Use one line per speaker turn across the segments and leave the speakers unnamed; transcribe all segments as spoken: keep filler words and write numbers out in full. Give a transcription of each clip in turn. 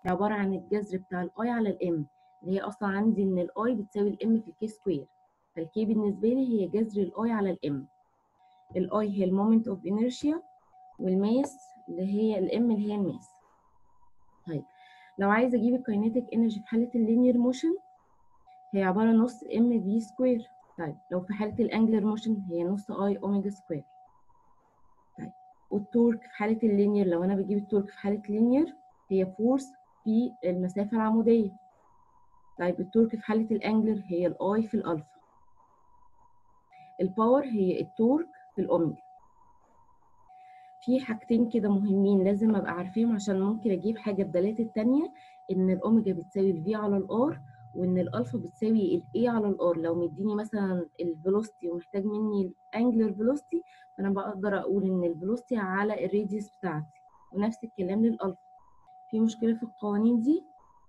عباره عن الجذر بتاع الاي على الام، اللي هي اصلا عندي ان الاي بتساوي الام في الكي سكوير، فالكي بالنسبه لي هي جذر الاي على الام. الاي هي المومنت اوف انيرشيا، والماس اللي هي الام اللي هي الماس. طيب لو عايزه اجيب الكاينيتيك انرجي في حاله اللينير موشن هي عباره نص ام في سكوير. طيب لو في حاله الانجلر موشن هي نص اي اوميجا سكوير. طيب والتورك في حاله اللينير، لو انا بجيب التورك في حاله اللينير هي فورس في المسافه العموديه. طيب التورك في حاله الانجلر هي الاي في الالفا. الباور هي التورك في الاوميجا. في حاجتين كده مهمين لازم ابقى عارفيهم عشان ممكن اجيب حاجه بدلات التانية، ان الاوميجا بتساوي الفي على الار، وان الالفا بتساوي الاي على الار. لو مديني مثلا الفيلوسيتي ومحتاج مني الانجلر فيلوسيتي فانا بقدر اقول ان الفيلوسيتي على الراديوس بتاعتي، ونفس الكلام للالفا. في مشكله في القوانين دي؟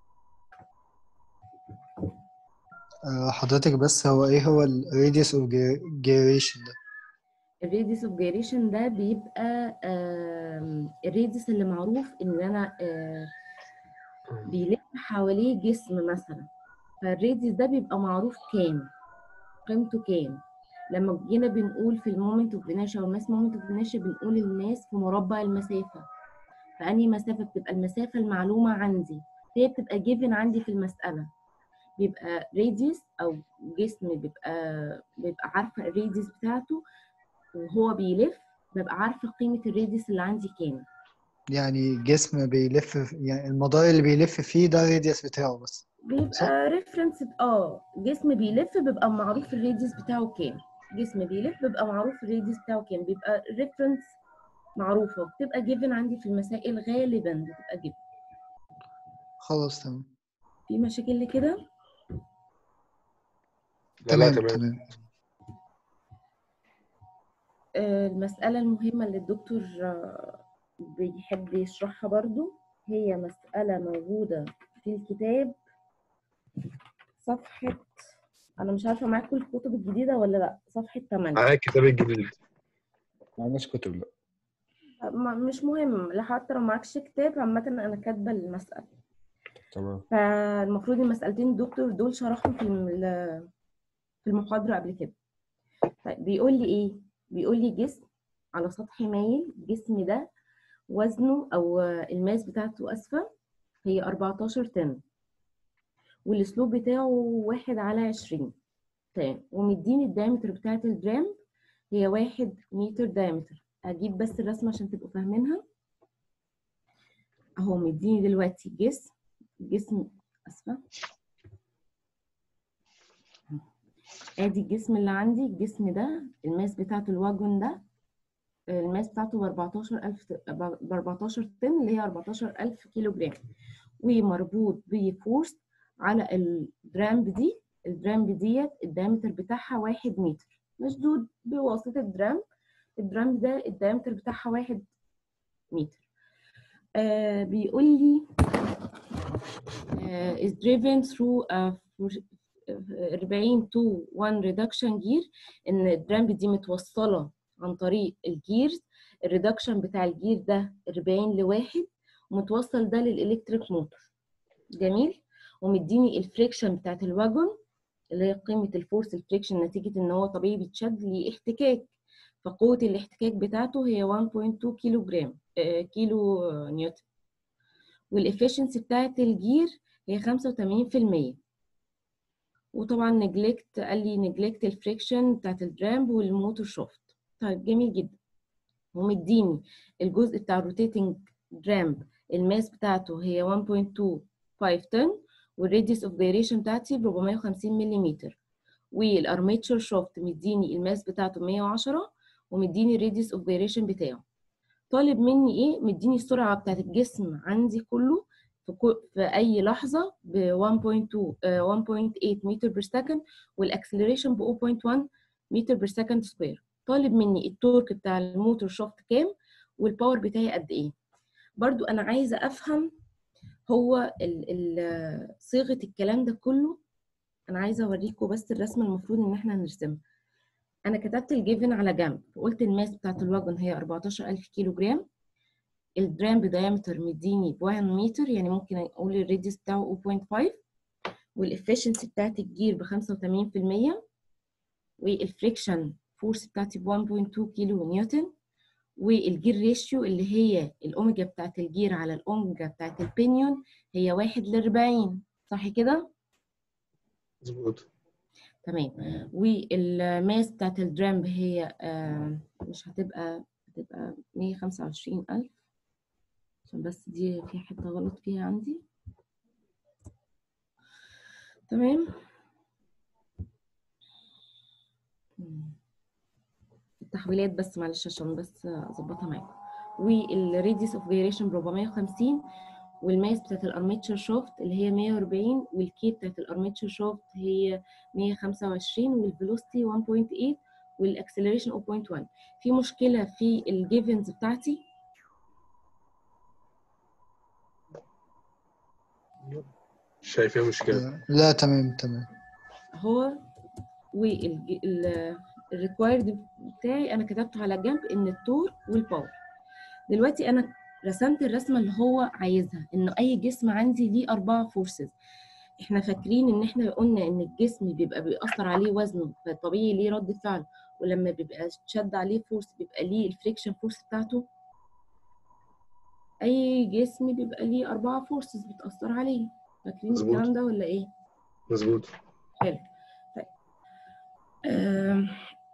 آه، حضرتك بس هو ايه هو ال radius of gyration ده؟
الراديوس اوف جيريشن ده بيبقى الراديوس اللي معروف ان انا آه، بيلف حواليه جسم مثلا، فالراديوس ده بيبقى معروف كام، قيمته كام. لما جينا بنقول في المومنت اوف انيرشيا او الماس مومنت اوف انيرشيا بنقول الماس في مربع المسافه، فانهي مسافه بتبقى المسافه المعلومه عندي، هي بتبقى جيفن عندي في المساله. بيبقى راديوس او جسم بيبقى بيبقى عارفه الراديوس بتاعته، وهو بيلف ببقى عارفه قيمه الراديوس اللي عندي كام.
يعني جسم بيلف يعني المدار اللي بيلف فيه ده الراديوس بتاعه بس، صح؟
بيبقى ريفرنس، اه جسم بيلف بيبقى معروف الراديوس بتاعه كام. جسم بيلف بيبقى معروف الراديوس بتاعه كام، بيبقى ريفرنس معروفه، وبتبقى جيفن عندي في المسائل غالبا بتبقى جيفن.
خلاص تمام.
في مشاكل لكده؟
لا لا
تمام
تمام.
تمام.
آه المسألة المهمة اللي الدكتور آه بيحب يشرحها برضو، هي مسألة موجودة في الكتاب صفحة، أنا مش عارفة معاكم الكتب الجديدة ولا لأ، صفحة ثمانية.
معاك الكتاب الجديد.
ما عندناش كتب، لا.
مش مهم، لا حتى لو معكش كتاب عامة أنا كاتبة المسألة.
تمام.
فالمفروض المسألتين الدكتور دول شرحهم في في المحاضرة قبل كده. طيب بيقول لي إيه؟ بيقول لي جسم على سطح مايل، الجسم ده وزنه أو الماس بتاعته أسفة هي أربعتاشر طن، والسلوب بتاعه واحد على عشرين. تمام، ومديني الدايمتر بتاعت الدرام هي واحد متر دايمتر. هجيب بس الرسمة عشان تبقوا فاهمينها. اهو مديني دلوقتي جسم جسم اسفة، ادي الجسم اللي عندي. الجسم ده الماس بتاعته الواجون ده الماس بتاعته ب أربعتاشر ألف ب أربعتاشر طن، اللي هي أربعتاشر ألف كيلو جرام، ومربوط بفورس على الدرامب دي. الدرامب ديت الدايمتر بتاعها واحد متر، مشدود بواسطة درامب. الدرامب ده الدايمتر بتاعها واحد متر. آه بيقول لي آه is driven through a أربعين to واحد reduction gear، ان الدرامب دي متوصله عن طريق الجيرز. الريدكشن بتاع الجير ده أربعين لواحد، ومتوصل ده للإلكتريك موتور. جميل. ومديني الفريكشن بتاعت الواجون اللي هي قيمة الفورس الفريكشن نتيجة ان هو طبيعي بيتشد لاحتكاك، فقوة الاحتكاك بتاعته هي واحد فاصلة اتنين كيلو جرام آه كيلو نيوتن. والإفشنسي بتاعت الجير هي خمسة وتمانين في المية. وطبعا نجلكت، قال لي نجلكت الفريكشن بتاعت الدرامب والموتور شافت. طيب جميل جدا. ومديني الجزء بتاع الروتيتنج درامب الماس بتاعته هي واحد فاصلة اتنين خمسة طن، والراديوس اوف جيريشن بتاعتي ب أربعمية وخمسين ملم، والارميتشر شافت مديني الماس بتاعته مية وعشرة، ومديني الراديوس اوف جيريشن بتاعه. طالب مني ايه؟ مديني السرعه بتاعت الجسم عندي كله في, في اي لحظه ب واحد فاصلة اتنين واحد فاصلة تمانية متر بير سكند، والاكسلريشن ب صفر فاصلة واحد متر بير سكند سكوير. طالب مني التورك بتاع الموتور شافت كام، والباور بتاعي قد ايه. برضو انا عايزه افهم هو ال ال صيغه الكلام ده كله. انا عايزه اوريكم بس الرسمه المفروض ان احنا نرسمها. انا كتبت الجيفن على جنب، وقلت الماس بتاعت الواجن هي أربعتاشر ألف كيلو جرام، الدرامب دايمتر مديني ب واحد متر، يعني ممكن اقول الراديوس بتاعه صفر فاصلة خمسة، والافشنسي بتاعت الجير ب خمسة وتمانين في المية، والفريكشن فورس بتاعتي ب واحد فاصلة اتنين كيلو نيوتن، والجير ريشيو اللي هي الاوميجا بتاعت الجير على الاوميجا بتاعت البينيون هي واحد لأربعين، صح كده؟
مظبوط.
تمام. والماس بتاعت الدرامب هي آه مش هتبقى هتبقى مية وخمسة وعشرين ألف، عشان بس دي في حتة غلط فيها عندي. تمام. التحويلات بس معلش عشان بس اظبطها معاكم. والراديوس اوف فيريشن ب أربعمية وخمسين، والماس بتاعت الارميتشر شافت اللي هي مية وأربعين، والكي بتاعت الارميتشر شافت هي مية وخمسة وعشرين، والفيلوسيتي واحد فاصلة تمانية، والاكسلريشن صفر فاصلة واحد. في مشكله في الجيفنز بتاعتي؟
شايف فيها مشكله؟
لا تمام تمام.
هو والريكوايرد بتاعي انا كتبته على جنب ان التور والباور. دلوقتي انا رسمت الرسمه اللي هو عايزها، انه اي جسم عندي ليه اربعه فورسز. احنا فاكرين ان احنا قلنا ان الجسم بيبقى بيأثر عليه وزنه، فطبيعي ليه رد فعل، ولما بيبقى شد عليه فورس بيبقى ليه الفريكشن فورس بتاعته. اي جسم بيبقى ليه اربعه فورسز بتأثر عليه، فاكرين
مظبوط.
الكلام ده ولا ايه؟
مظبوط.
حلو. طيب آم.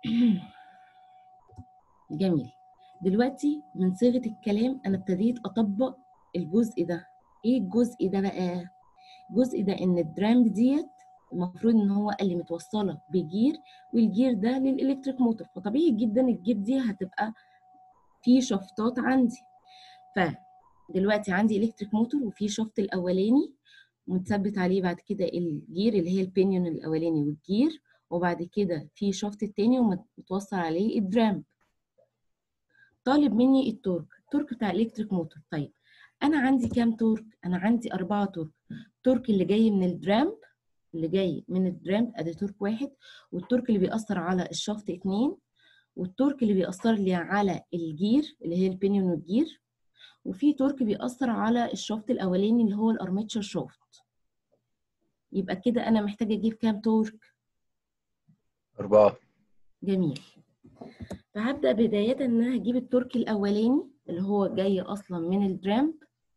جميل. دلوقتي من صيغة الكلام أنا ابتديت أطبق الجزء ده. إيه الجزء ده بقى؟ الجزء ده إن الدرامب ديت المفروض إن هو قال لي متوصلة بجير، والجير ده للإلكتريك موتور، فطبيعي جدا الجير دي هتبقى في شفطات عندي. فدلوقتي عندي إلكتريك موتور وفي شفط الأولاني متثبت عليه بعد كده الجير اللي هي البينيون الأولاني والجير، وبعد كده في شفط التاني ومتوصل عليه الدرامب. طالب مني التورك، التورك بتاع الالكتريك موتور. طيب انا عندي كام تورك؟ انا عندي اربعه تورك. التورك اللي جاي من الدرامب، اللي جاي من الدرامب ادي تورك واحد، والتورك اللي بيأثر على الشافت اتنين، والتورك اللي بيأثر لي على الجير اللي هي البينيون والجير، وفي تورك بيأثر على الشافت الاولاني اللي هو الارميتشر شافت. يبقى كده انا محتاجه اجيب كام تورك؟
أربعة.
جميل. فهبدأ بداية ان انا هجيب التورك الاولاني اللي هو جاي اصلا من الدرامب،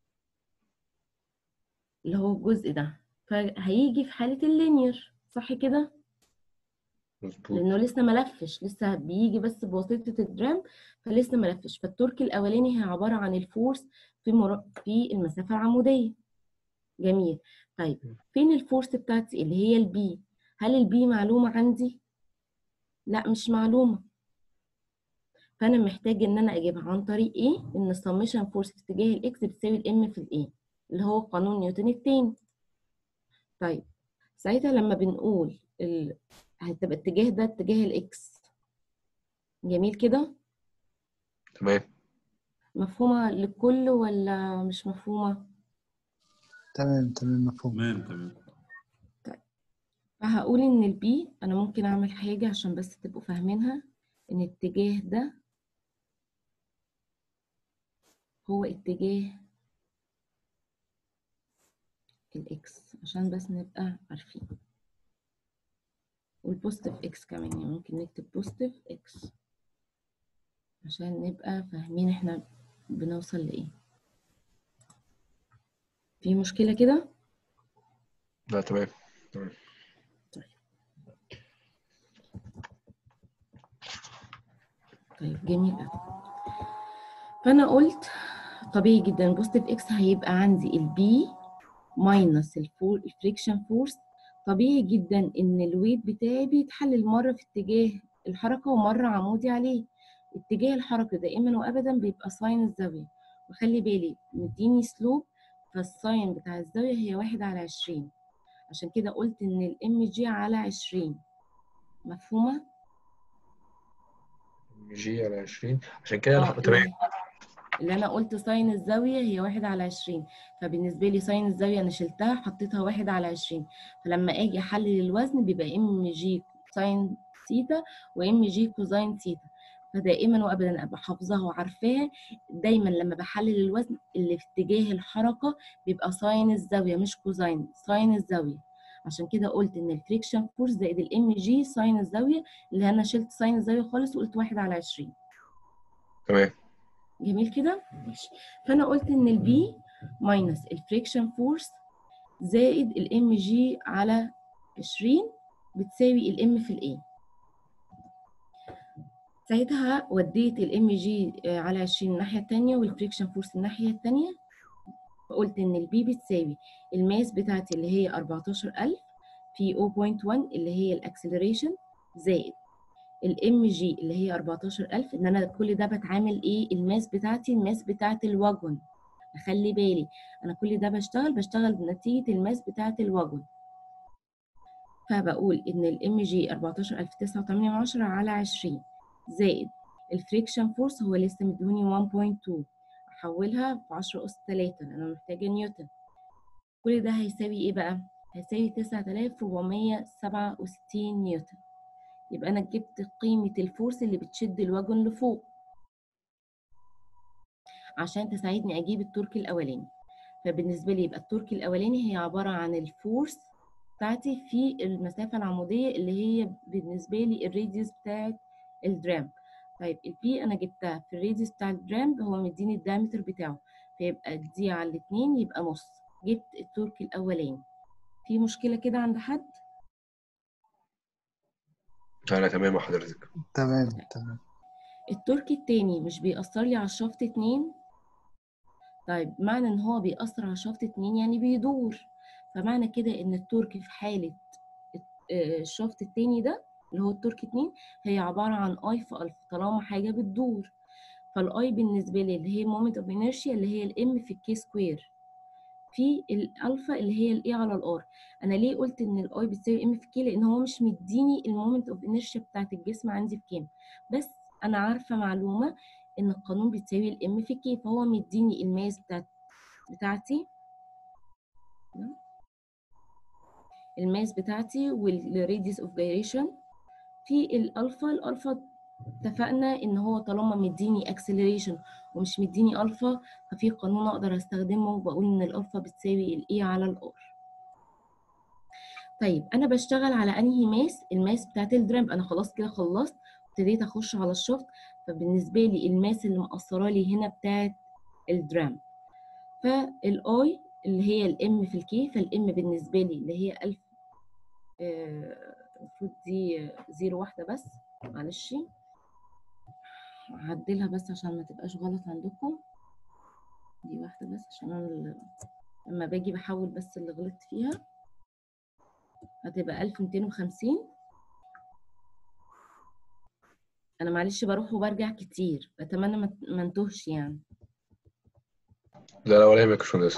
اللي هو الجزء ده، فهيجي في حالة اللينير، صح كده؟
مظبوط.
لانه لسه ملفش، لسه بيجي بس بواسطة الدرامب، فلسه ملفش. فالتورك الاولاني هي عبارة عن الفورس في مر... في المسافة العمودية. جميل. طيب فين الفورس بتاعتي اللي هي البي؟ هل البي معلومة عندي؟ لا مش معلومة. فانا محتاج ان انا اجيبها عن طريق ايه؟ ان السمشن فورس في اتجاه الاكس بتساوي الام في الايه، اللي هو قانون نيوتن التاني. طيب ساعتها لما بنقول ال... هتبقى اتجاه ده اتجاه الاكس. جميل كده؟
تمام.
مفهومة للكل ولا مش مفهومة؟
تمام تمام مفهوم.
تمام تمام.
طيب فهقول ان البي انا ممكن اعمل حاجة عشان بس تبقوا فاهمينها، ان الاتجاه ده هو اتجاه الاكس، عشان بس نبقى عارفين. والبوزيتيف اكس كمان، يعني ممكن نكتب بوزيتيف اكس عشان نبقى فاهمين احنا بنوصل لايه. في مشكلة كده؟
لا تمام. تمام.
طيب طيب جميل قوي. فانا قلت طبيعي جدا بوزيتيف اكس هيبقى عندي البي ماينس الفريكشن فورس. طبيعي جدا ان الويت بتاعي بيتحلل مره في اتجاه الحركه ومره عمودي عليه. اتجاه الحركه دائما وابدا بيبقى ساين الزاويه، وخلي بالي مديني سلوب، فالساين بتاع الزاويه هي واحد على عشرين، عشان كده قلت ان الام جي على عشرين. مفهومه؟
جي على عشرين عشان كده
اه
الح- تمام.
اللي انا قلت ساين الزاويه هي واحد على عشرين، فبالنسبه لي ساين الزاويه انا شلتها حطيتها واحد على عشرين، فلما اجي احلل الوزن بيبقى ام جي ساين ثيتا وام جي كوزاين ثيتا. فدائما وابدا ابقى حافظاها وعارفاها. دايما لما بحلل الوزن اللي في اتجاه الحركه بيبقى ساين الزاويه مش كوزاين، ساين الزاويه. عشان كده قلت ان الفريكشن فورس زائد الام جي ساين الزاويه، اللي انا شلت ساين الزاويه خالص وقلت واحد على عشرين.
تمام.
جميل كده؟ ماشي. فانا قلت ان البي ماينس الفريكشن فورس زائد الام جي على عشرين بتساوي الام في الاي. ساعتها وديت الام جي على عشرين الناحيه الثانيه والفريكشن فورس الناحيه الثانيه، فقلت ان البي بتساوي الماس بتاعتي اللي هي أربعتاشر ألف في صفر فاصلة واحد اللي هي الاكسلريشن زائد الام جي اللي هي أربعتاشر ألف. ان انا كل ده بتعامل ايه؟ الماس بتاعتي الماس بتاعت الواجون. خلي بالي انا كل ده بشتغل بشتغل بنتيجه الماس بتاعت الواجون. فبقول ان الام جي أربعتاشر ألف تسعة وتمانية من عشرة على عشرين زائد الفريكشن فورس هو لسه مديوني واحد فاصلة اتنين، احولها في عشرة اس تلاتة لان انا محتاجه نيوتن. كل ده هيساوي ايه بقى؟ هيساوي تسعة آلاف وأربعمية سبعة وستين نيوتن. يبقى انا جبت قيمه الفورس اللي بتشد الواجون لفوق عشان تساعدني اجيب التورك الاولاني. فبالنسبه لي يبقى التورك الاولاني هي عباره عن الفورس بتاعتي في المسافه العموديه اللي هي بالنسبه لي الراديوس بتاعت الدرام. طيب البي انا جبتها في الراديوس بتاع الدرام، هو مديني الدايمتر بتاعه، فيبقى دي على الاتنين يبقى نص. جبت التورك الاولاني. في مشكله كده عند حد؟
انا تمام مع حضرتك.
تمام تمام.
التورك التاني مش بيأثر لي على الشافت اتنين. طيب معنى ان هو بيأثر على شافت اتنين يعني بيدور، فمعنى كده ان التورك في حالة الشافت التاني ده اللي هو التورك اتنين هي عبارة عن اي في الفا طالما حاجة بتدور. فالاي بالنسبة لي اللي هي مومنت اوف انيرشيا اللي هي الام في الكي سكوير في الالفا اللي هي الاي على الار. انا ليه قلت ان الاي بتساوي ام في كي؟ لان هو مش مديني المومنت اوف انيرشيا بتاعت الجسم عندي بكام، بس انا عارفة معلومة ان القانون بتساوي الام في كي، فهو مديني الماس بتاعت بتاعتي الماس بتاعتي والراديوس اوف جايريشن في الالفا. الالفا اتفقنا ان هو طالما مديني اكسلريشن ومش مديني الفا ففي قانون اقدر استخدمه وبقول ان الالفا بتساوي الاي على الار. طيب انا بشتغل على انهي ماس؟ الماس بتاعت الدرام. انا خلاص كده خلصت ابتديت اخش على الشفط، فبالنسبه لي الماس اللي مأثره لي هنا بتاعت الدرام. فالاي اللي هي الام في الكي، فالام بالنسبه لي اللي هي ألف، المفروض دي زيرو واحده بس، معلش هعدلها بس عشان ما تبقاش غلط عندكم. دي واحده بس عشان انا لما باجي بحول بس اللي غلطت فيها. هتبقى ألف ومتين وخمسين. انا معلش بروح وبرجع كتير، اتمنى ما انتهش يعني.
لا لا ولا يهمك يا باشمهندس.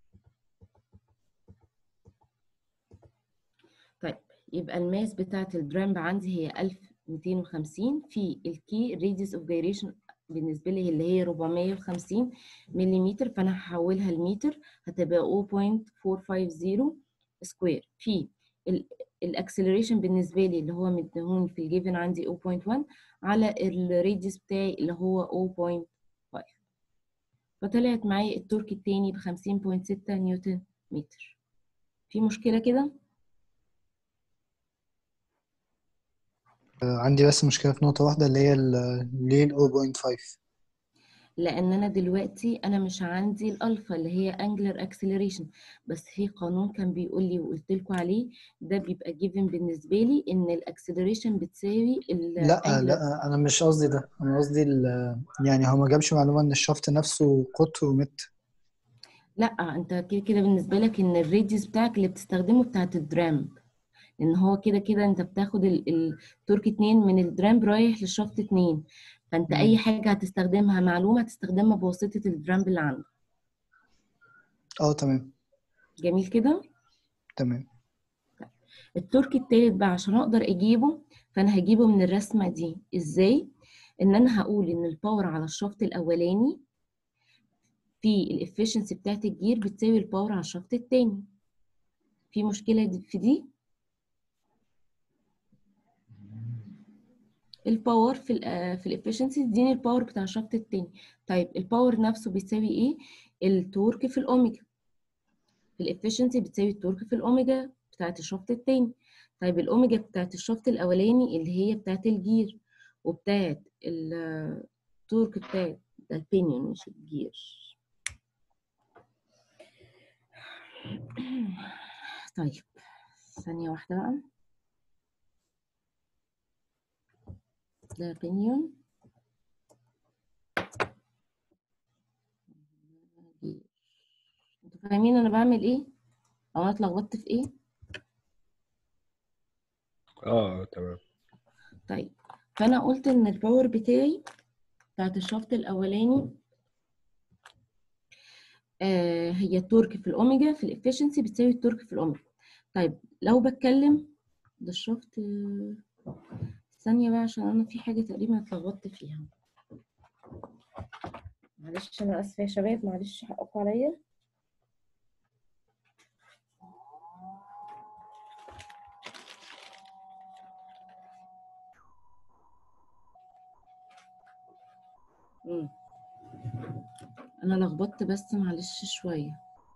طيب يبقى الماس بتاعت الدرامب عندي هي ألف ومتين وخمسين في الكي راديوس اوف جايريشن بالنسبه لي اللي هي أربعمية وخمسين مليمتر، فانا هحولها لمتر هتبقى صفر فاصلة أربعمية وخمسين سكوير في الاكسلريشن بالنسبه لي اللي هو مديهوني في الجيفن عندي صفر فاصلة واحد على الراديوس بتاعي اللي هو صفر فاصلة خمسة، فطلعت معايا التورك التاني ب خمسين فاصلة ستة نيوتن متر. في مشكله كده؟
عندي بس مشكلة في نقطة واحدة اللي هي ال- ليه ال صفر فاصلة خمسة؟
لان انا دلوقتي انا مش عندي الالفا اللي هي انجلر اكسلريشن، بس في قانون كان بيقول لي وقلت لكم عليه ده بيبقى جيفن بالنسبه لي ان الاكسلريشن بتساوي
لا
الانجلر.
لا أنا مش قصدي ده، أنا قصدي ال- يعني هو ما جابش معلومة إن الشافت نفسه قطر ومتر.
لا انت كده كده بالنسبه لك ان الراديوس بتاعك اللي بتستخدمه بتاعت الدرامب، لان هو كده كده انت بتاخد ال- التورك اتنين من الدرامب رايح للشافت اتنين، فانت اي
مم.
حاجه هتستخدمها معلومه هتستخدمها بواسطه الدرامب اللي عندك.
اه تمام
جميل كده.
تمام.
التورك التالت بقى عشان اقدر اجيبه فانا هجيبه من الرسمه دي. ازاي؟ ان انا هقول ان الباور على الشافت الاولاني في الافشنسي بتاعت الجير بتساوي الباور على الشافت التاني. في مشكله دي في دي؟ الباور في ال في الافشنسي اديني الباور بتاع الشفط التاني. طيب الباور نفسه بيساوي ايه؟ التورك في الاوميجا. في الافشنسي بتساوي التورك في الاوميجا بتاعت الشفط التاني. طيب الاوميجا بتاعت الشفط الاولاني اللي هي بتاعت الجير، وبتاعت التورك بتاعت ده البينيون مش الجير. طيب ثانية واحدة بقى. ده بينيون جير. انتوا فاهمين انا بعمل ايه؟ او انا اتلخبطت في ايه؟
اه تمام.
طيب فانا قلت ان الباور بتاعي بتاعت الشفط الاولاني آه هي التورك في الاوميجا في الافشنسي بتساوي التورك في الاوميجا. طيب لو بتكلم ده الشفط، ثانية بقى عشان انا في حاجة تقريبا اتلخبطت فيها. معلش انا اسفة يا شباب، معلش حقكم عليا. امم انا لخبطت بس معلش شوية.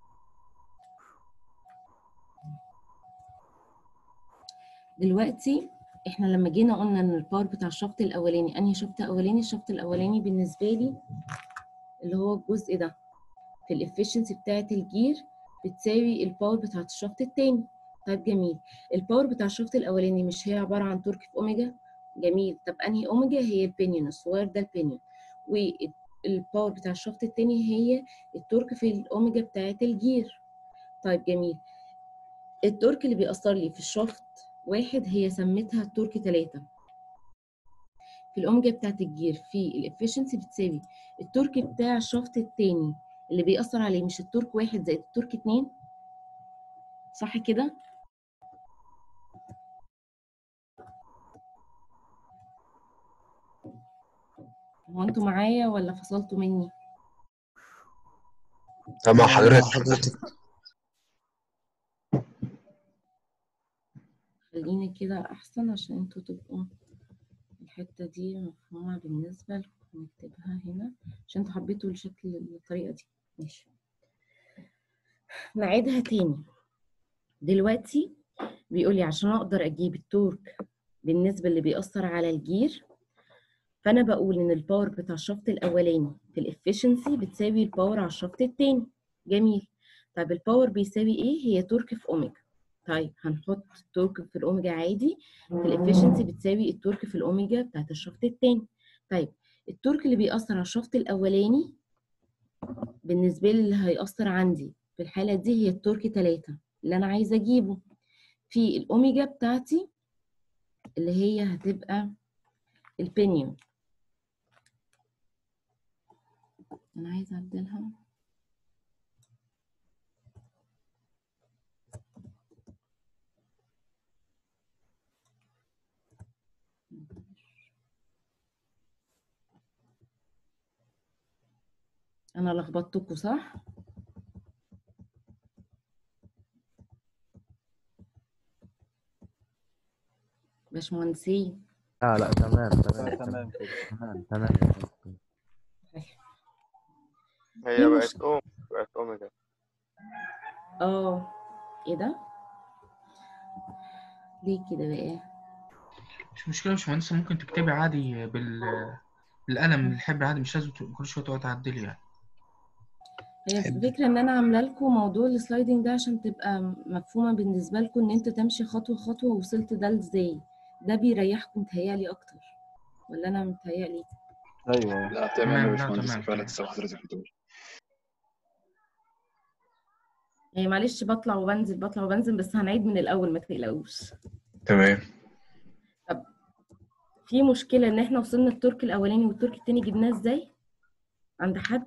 دلوقتي احنا لما جينا قلنا ان الباور بتاع الشفط الاولاني، انهي شفط اولاني؟ الشفط الاولاني بالنسبة لي اللي هو الجزء ده في الافشنسي بتاعت الجير بتساوي الباور بتاعت الشفط التاني. طيب جميل. الباور بتاع الشفط الاولاني مش هي عبارة عن تورك في اوميجا؟ جميل. طب انهي اوميجا؟ هي البينيون الصغير ده البينيون. والباور بتاع الشفط التاني هي التورك في الاوميجا بتاعت الجير. طيب جميل. التورك اللي بيأثر لي في الشفط واحد هي سميتها التورك تلاتة في الاوميجا بتاعت الجير في الافشنسي بتساوي التورك بتاع الشفط التاني اللي بيأثر عليه مش التورك واحد زائد التورك اتنين، صح كده؟ هو انتوا معايا ولا فصلتوا مني؟
طب مع
آه، مع
حضرتك.
حضرتك.
خليني كده احسن عشان انتوا تبقوا الحتة دي مفهومة بالنسبة لكم. نكتبها هنا عشان انتوا حبيتوا الشكل الطريقة دي. ماشي، نعيدها تاني. دلوقتي بيقولي عشان اقدر اجيب التورك بالنسبة اللي بيأثر على الجير، فانا بقول ان الباور بتاع الشفط الاولاني في الافشنسي بتساوي الباور على الشفط التاني. جميل. طيب الباور بيساوي ايه؟ هي تورك في اوميجا. طيب هنحط تورك في الاوميجا عادي. في الافشنسي بتساوي التورك في الاوميجا بتاعت الشفط التاني. طيب التورك اللي بيأثر على الشفط الاولاني بالنسبه لي اللي هيأثر عندي في الحاله دي هي التورك تلاتة اللي انا عايزه اجيبه في الاوميجا بتاعتي اللي هي هتبقى البينيون. انا عايزه اعدلها. انا لخبطتكوا صح؟ باشمهندسين.
لا لا تمام تمام
لا
تمام
تمام كده.
تمام تمام.
في
هي
مش...
بقت أوم بقت أوميجا.
اه ايه ده؟ ليه كده بقى؟
مش مشكلة يا باشمهندس، ممكن تكتبي عادي بال بالقلم الحبر عادي، مش لازم كل شوية تقعد تعدلي يعني.
هي
حب.
الفكره ان انا عامله لكم موضوع السلايدنج ده عشان تبقى مفهومه بالنسبه لكم ان انت تمشي خطوه خطوه ووصلت ده ازاي. ده بيريحكم متهيألي اكتر ولا انا متهيألي؟
ايوه
لا تمام يا
تمام، لا
باشمهندس،
تمام
فعلا
تمام.
تسلم حضرتك بتقول.
يعني معلش بطلع وبنزل بطلع وبنزل بس هنعيد من الاول ما تقلقوش.
تمام.
طب في مشكله ان احنا وصلنا الترك الاولاني والترك التاني جبناه ازاي؟ عند حد؟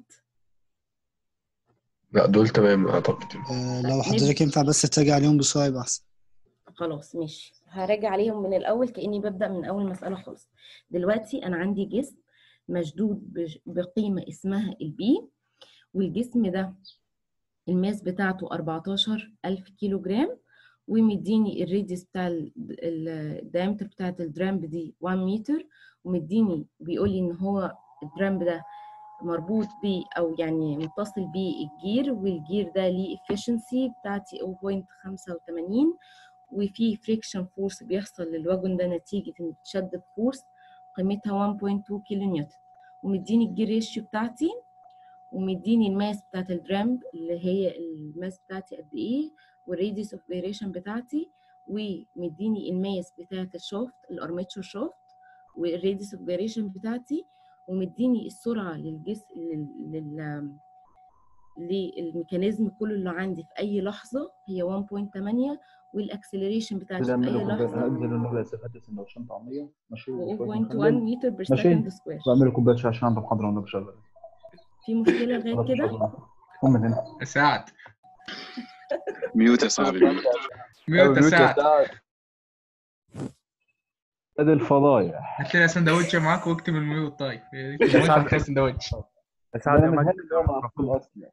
لا دول تمام اعتقد.
آه، لو حضرتك ينفع بس تراجع عليهم بسرعة يبقى أحسن.
خلاص ماشي، هراجع عليهم من الاول كاني ببدا من اول مساله خالص. دلوقتي انا عندي جسم مشدود بج- بقيمه اسمها البي، والجسم ده الماس بتاعته أربعتاشر ألف كيلو جرام، ومديني الراديوس بتاع الدايمتر بتاعت الدرامب دي واحد متر، ومديني بيقول لي ان هو الدرامب ده مربوط ب او يعني متصل بالجير، والجير ده ليه efficiency بتاعتي صفر فاصلة خمسة وثمانين، وفي فريكشن فورس بيحصل للواجن ده نتيجة ان بتشد فورس قيمتها واحد فاصلة اتنين كيلو نيوتن، ومديني الجير ريشيو بتاعتي، ومديني الماس بتاعت الدرامب اللي هي الماس بتاعتي قد ايه، والراديوس اوف فيريشن بتاعتي، ومديني الماس بتاعت الشافت الارماتشر شافت والراديوس اوف فيريشن بتاعتي، ومديني السرعه للجسم لل للميكانيزم كله اللي عندي في اي لحظه هي واحد فاصلة ثمانية، والاكسلريشن بتاعتي في
اعملوا
اي
كوبايه
لحظه
انزل النوبه سفات سندوتشين طعميه ماشي وشويه
صفر فاصلة واحد
مخلل
متر بير
ماشي
سكند سكوير.
واعملوا كوبايه شاي عشان عندي محاضره وانا بشغل.
في مشكله لغايه كده؟
قوم من هنا
يا سعد
ميوت يا صاحبي ميوت.
ميوت يا سعد.
ادي الفضايح.
هات لنا سندوتش معاك واكتب الميوت. طيب اكتب الميوت هتلاقي سندوتش.
سعد يا
من
مجدي
هنا اللي هو معقول اصلا.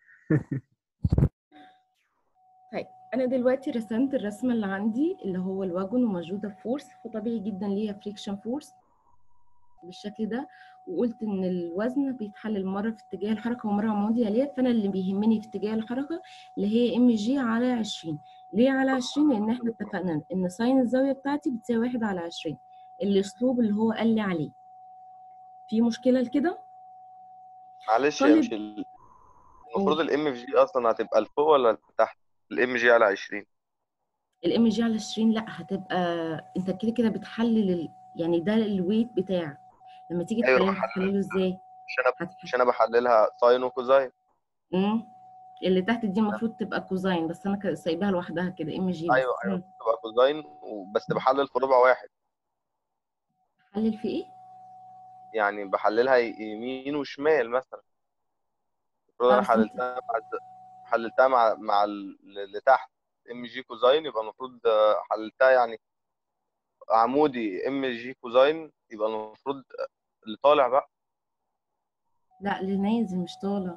طيب انا دلوقتي رسمت الرسمه اللي عندي اللي هو الواجن وموجوده فورس، فطبيعي جدا ليها فريكشن فورس بالشكل ده، وقلت ان الوزن بيتحلل مره في اتجاه الحركه ومره عمودي عليه، فانا اللي بيهمني في اتجاه الحركه اللي هي ام جي على عشرين. ليه على عشرين؟ لان احنا اتفقنا ان ساين الزاويه بتاعتي بتساوي واحد على عشرين، الاسلوب اللي هو قال لي عليه. في مشكله لكده؟
معلش يا
طالب
مش ال- المفروض الام في جي اصلا هتبقى لفوق ولا تحت؟ الام جي على عشرين.
الام جي على عشرين لا، هتبقى انت كده كده بتحلل ال... يعني ده الويت بتاعك، لما تيجي
ايوه
تحلله
بحلل
هتحلله ازاي؟
مش انا
هتح...
مش انا بحللها ساين وكوزاين.
امم اللي تحت دي المفروض تبقى كوزاين، بس انا ك- سايباها لوحدها كده ام جي بس.
ايوه ايوه
مم.
بتبقى كوزاين وبس بحلل في ربع واحد،
حلل في ايه؟
يعني بحللها يمين وشمال مثلا. المفروض
اه
انا
بس انت
حللتها مع الز- حللتها مع مع ال- اللي تحت ام جي كوزاين، يبقى المفروض آه، حللتها يعني عمودي ام جي كوزاين، يبقى المفروض اللي طالع بقى.
لا، اللي نازل مش طالع.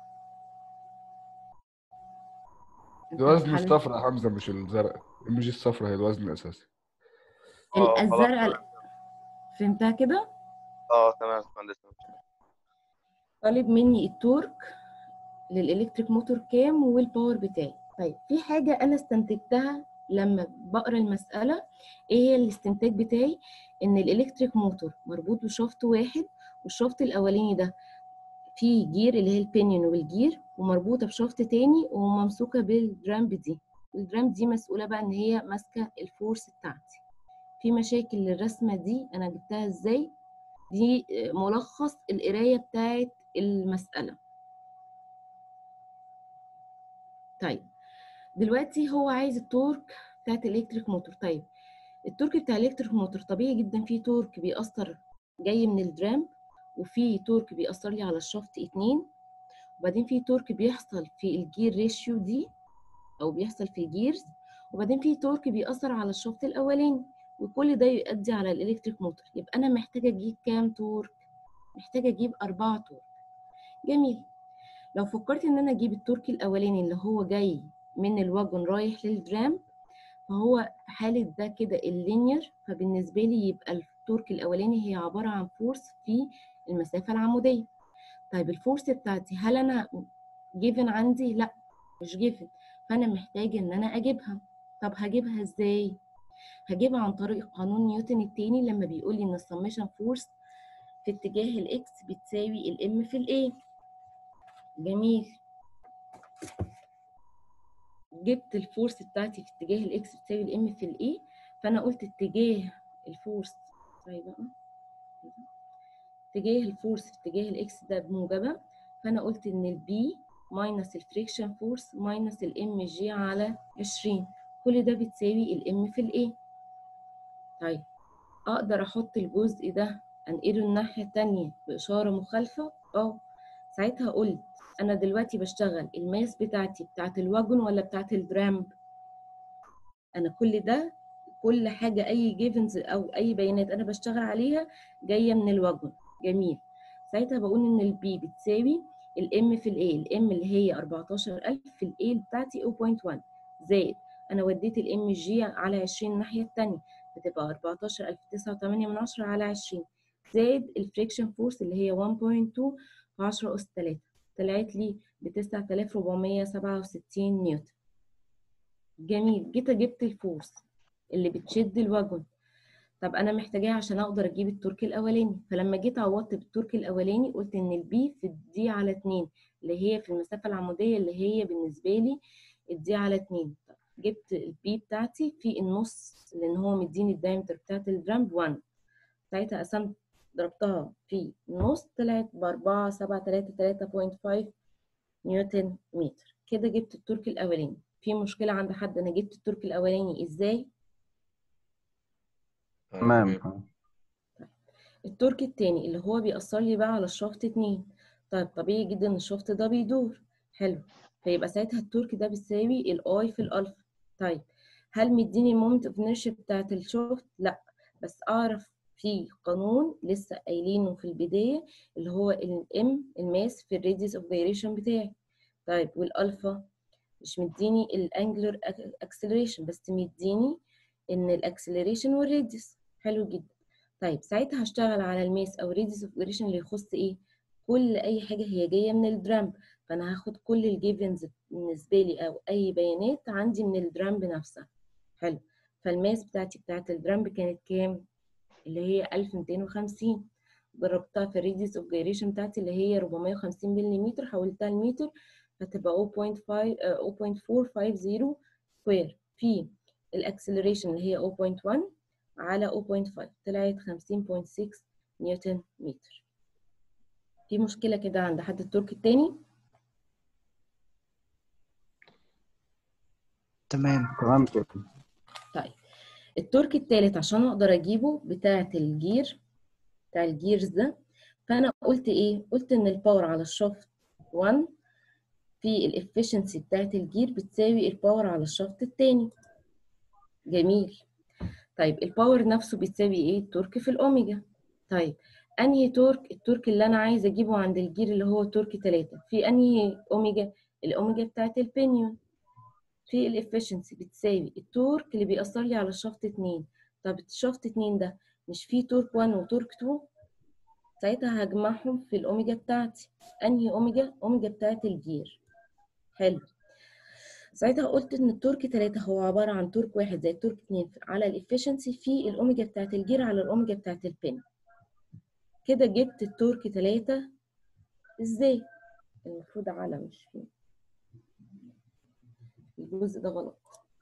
انت لو
الوزن
حللت
الصفرا يا حمزه مش الزرقاء. ام جي الصفرا هي الوزن الاساسي.
اه خلاص
الزرقاء
تمام.
لا. فهمتها كده؟
اه تمام يا مهندس.
طالب مني التورك للإلكتريك موتور كام والباور بتاعي. طيب في حاجة أنا استنتجتها لما بقرا المسألة، إيه هي الاستنتاج بتاعي؟ إن الإلكتريك موتور مربوط بشافت واحد، والشافت الأولاني ده فيه جير اللي هي البينيون والجير، ومربوطة بشافت تاني وممسوكة بالدرامب دي. الدرامب دي مسؤولة بقى إن هي ماسكة الفورس بتاعتي. في مشاكل للرسمة دي أنا جبتها إزاي؟ دي ملخص القراية بتاعت المسألة. طيب دلوقتي هو عايز التورك بتاعت الالكتريك موتور. طيب التورك بتاع الالكتريك موتور طبيعي جدا في تورك بيأثر جاي من الدرامب، وفي تورك بيأثر لي على الشافت اتنين، وبعدين في تورك بيحصل في الجير ريشيو دي او بيحصل في الجيرز، وبعدين في تورك بيأثر على الشافت الاولاني، وكل ده يؤدي على الالكتريك موتور. يبقى انا محتاجه اجيب كام تورك؟ محتاجه اجيب أربعة تورك. جميل. لو فكرت ان انا اجيب التورك الاولاني اللي هو جاي من الواجن رايح للدرامب، فهو في حالة ده كده اللينير، فبالنسبة لي يبقى التورك الأولاني هي عبارة عن فورس في المسافة العمودية. طيب الفورس بتاعتي هل أنا جيفن عندي؟ لا مش جيفن، فأنا محتاجة إن أنا أجيبها. طب هجيبها إزاي؟ هجيبها عن طريق قانون نيوتن التاني لما بيقول لي إن السميشن فورس في اتجاه الإكس بتساوي الإم في الإيه. جميل. جبت الفورس بتاعتي في اتجاه الاكس بتساوي الام في الاي، فانا قلت اتجاه الفورس طيب بقى اتجاه الفورس في اتجاه الاكس ده بموجبه، فانا قلت ان البي ماينس الفريكشن فورس ماينس الام جي على عشرين، كل ده بتساوي الام في الاي. طيب اقدر احط الجزء ده انقله الناحيه التانيه باشاره مخالفه؟ اه. ساعتها قلت انا دلوقتي بشتغل الماس بتاعتي بتاعت الواجن ولا بتاعت الدرامب؟ انا كل ده كل حاجه اي جيفنز او اي بيانات انا بشتغل عليها جايه من الواجن. جميل. ساعتها بقول ان البي بتساوي الام في الاي، الام اللي هي أربعتاشر ألف في الاي بتاعتي صفر فاصلة واحد زائد انا وديت الام جي على عشرين الناحيه الثانيه، بتبقى أربعتاشر ألف وتسعة وتمانية من عشرة على عشرين، زائد الفريكشن فورس اللي هي واحد فاصلة اتنين في عشرة أس تلاتة، طلعت لي ب تسعة آلاف وأربعمية وسبعة وستين نيوتن. جميل. جيت جبت الفورس اللي بتشد الوجن. طب انا محتاجاها عشان اقدر اجيب التورك الاولاني، فلما جيت عوضت بالتورك الاولاني قلت ان البي في الدي على اتنين اللي هي في المسافه العموديه اللي هي بالنسبه لي الدي على اتنين. طب جبت البي بتاعتي في النص لان هو مديني الدايمتر بتاعت الدرام واحد، ساعتها قسمت ضربتها في النص طلعت ب أربعة سبعة تلاتة تلاتة فاصلة خمسة نيوتن متر. كده جبت التورك الاولاني. في مشكله عند حد انا جبت التورك الاولاني ازاي؟
تمام.
التورك التاني اللي هو بيأثر لي بقى على الشافت اتنين. طيب طبيعي جدا ان الشافت ده بيدور. حلو. فيبقى ساعتها التورك ده بيساوي الاي في الالفا. طيب هل مديني المومنت اوف انرشيا بتاعت الشافت؟ لا، بس اعرف في قانون لسه قايلينه في البدايه اللي هو الام الماس في الراديوس اوف جايريشن بتاعي. طيب والالفا مش مديني الانجلر اكسلريشن بس مديني ان الاكسلريشن والراديوس. حلو جدا. طيب ساعتها هشتغل على الماس او راديوس اوف جايريشن اللي يخص ايه؟ كل اي حاجه هي جايه من الدرامب، فانا هاخد كل الجيفنز بالنسبه لي او اي بيانات عندي من الدرامب نفسها. حلو. فالماس بتاعتي بتاعت الدرامب كانت كام؟ اللي هي ألف ومئتين وخمسين، ضربتها في الراديوس اوف جايريشن بتاعتي اللي هي أربعمية وخمسين ملم، حولتها لمتر هتبقى صفر فاصلة أربعة خمسين سكوير في الاكسلريشن اللي هي صفر فاصلة واحد على صفر فاصلة خمسة، طلعت خمسين فاصلة ستة نيوتن متر. في مشكلة كده عند حد التورك التاني؟
تمام.
تمام كده.
طيب التورك التالت عشان اقدر اجيبه بتاعة الجير بتاع الجيرز ده، فانا قلت ايه؟ قلت ان الباور على الشافت واحد في الافشنسي بتاعت الجير بتساوي الباور على الشافت التاني. جميل. طيب الباور نفسه بتساوي ايه؟ التورك في الاوميجا. طيب انهي تورك؟ التورك اللي انا عايزه اجيبه عند الجير اللي هو تورك تلاتة في انهي اوميجا؟ الاوميجا بتاعت البينيون في الافشنسي بتساوي التورك اللي بيأثر لي على الشافت اتنين. طب الشافت اتنين ده مش فيه تورك واحد وتورك اتنين؟ ساعتها هجمعهم في الاوميجا بتاعتي. انهي اوميجا؟ اوميجا بتاعت الجير. حلو. ساعتها قلت ان التورك تلاتة هو عباره عن تورك واحد زي تورك اتنين على الافشنسي في الاوميجا بتاعت الجير على الاوميجا بتاعت البين. كده جبت التورك تلاتة ازاي؟ المفروض على مش فيه الجزء ده غلط.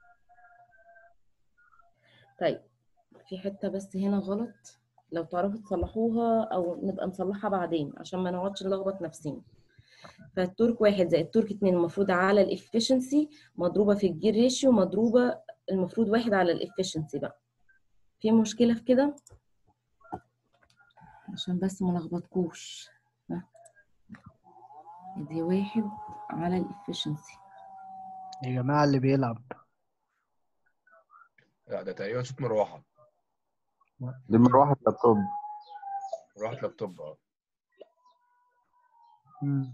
طيب في حته بس هنا غلط، لو تعرفوا تصلحوها او نبقى نصلحها بعدين عشان ما نقعدش نلخبط نفسنا. فالتورك واحد زائد التورك اتنين المفروض على الافشنسي مضروبه في الجير ريشيو مضروبه المفروض واحد على الافشنسي بقى. في مشكله في كده؟ عشان بس ما لخبطكوش. دي واحد على الافشنسي.
يا جماعة اللي بيلعب
لا ده تقريبا صوت مروحة.
دي مروحة لابتوب.
مروحة لابتوب اه.
مم.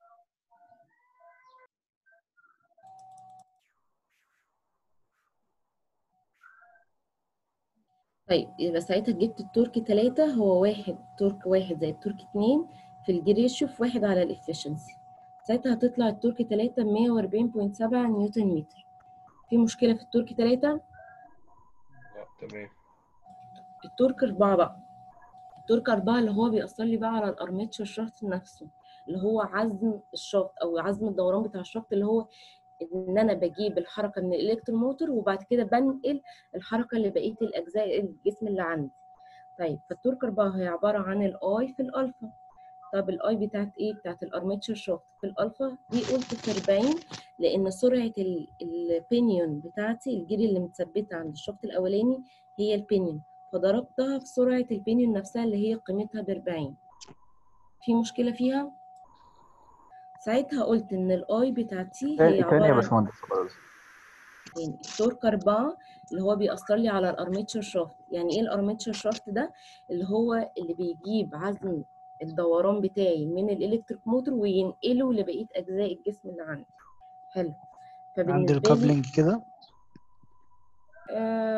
طيب يبقى ساعتها جبت التورك تلاتة هو واحد تورك واحد زائد التورك اتنين في الجير ريشيو في واحد على الافشنسي. ساعتها هتطلع التورك تلاتة مية وأربعين فاصلة سبعة نيوتن متر. في مشكلة في التورك تلاتة؟
لا تمام.
التورك أربعة بقى. التورك أربعة اللي هو بيأثر لي بقى على الأرميتشر شافت نفسه اللي هو عزم الشافت أو عزم الدوران بتاع الشافت اللي هو إن أنا بجيب الحركة من الإلكتروموتور وبعد كده بنقل الحركة لبقية الأجزاء الجسم اللي عندي. طيب فالتورك أربعة هي عبارة عن الآي في الألفا. طب الآي بتاعت إيه؟ بتاعت الأرميتشر شافت في الألفا دي قلت في أربعين لأن سرعة البينيون بتاعتي الجير اللي متثبتة عند الشافت الأولاني هي البينيون، فضربتها في سرعة البينيون نفسها اللي هي قيمتها ب أربعين. في مشكلة فيها؟ ساعتها قلت إن الآي بتاعتي هي
تاني تاني
عبارة
يا
عن
باشمهندس.
يعني التورك أربعة اللي هو بيأثر لي على الأرميتشر شافت. يعني إيه الأرميتشر شافت ده؟ اللي هو اللي بيجيب عزم الدوران بتاعي من الإلكتريك موتور وينقله لبقية أجزاء الجسم اللي عندي. حلو.
عند
فبالنسبة لي
الكابلنج كده.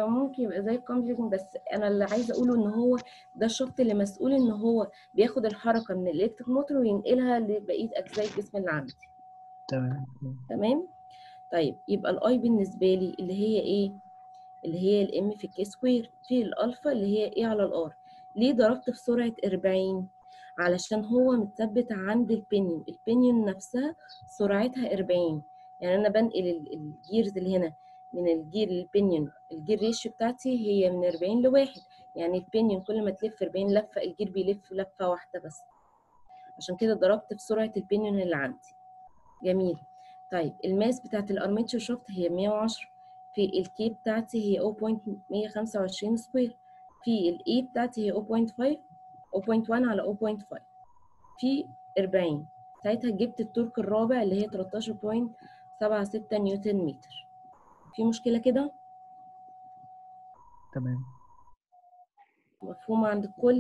هو ممكن يبقى زي الكومبيوتنج، بس انا اللي عايزه اقوله ان هو ده الشفط اللي مسؤول ان هو بياخد الحركه من الالكتريك موتور وينقلها لبقيه اجزاء الجسم اللي عندي.
تمام.
تمام. طيب يبقى الاي بالنسبه لي اللي هي ايه؟ اللي هي الام في الكي سكوير في الالفا اللي هي ايه على الار. ليه ضربت في سرعه أربعين؟ علشان هو متثبت عند البينيون، البينيون نفسها سرعتها أربعين. يعني انا بنقل الجيرز اللي هنا من الجير للبينيون، الجير ريشيو بتاعتي هي من أربعين لواحد، يعني البينيون كل ما تلف أربعين لفه الجير بيلف لفه واحده بس، عشان كده ضربت في سرعه البينيون اللي عندي. جميل. طيب الماس بتاعت الارميتشر شافت هي مية وعشرة، في الكي بتاعتي هي صفر فاصلة مية وخمسة وعشرين سكوير، في الاي بتاعتي هي صفر فاصلة خمسة صفر فاصلة واحد على صفر فاصلة خمسة في أربعين. ساعتها جبت التورك الرابع اللي هي تلتاشر فاصلة سبعة ستة نيوتن متر. في مشكلة كده؟
تمام.
مفهومة عند الكل؟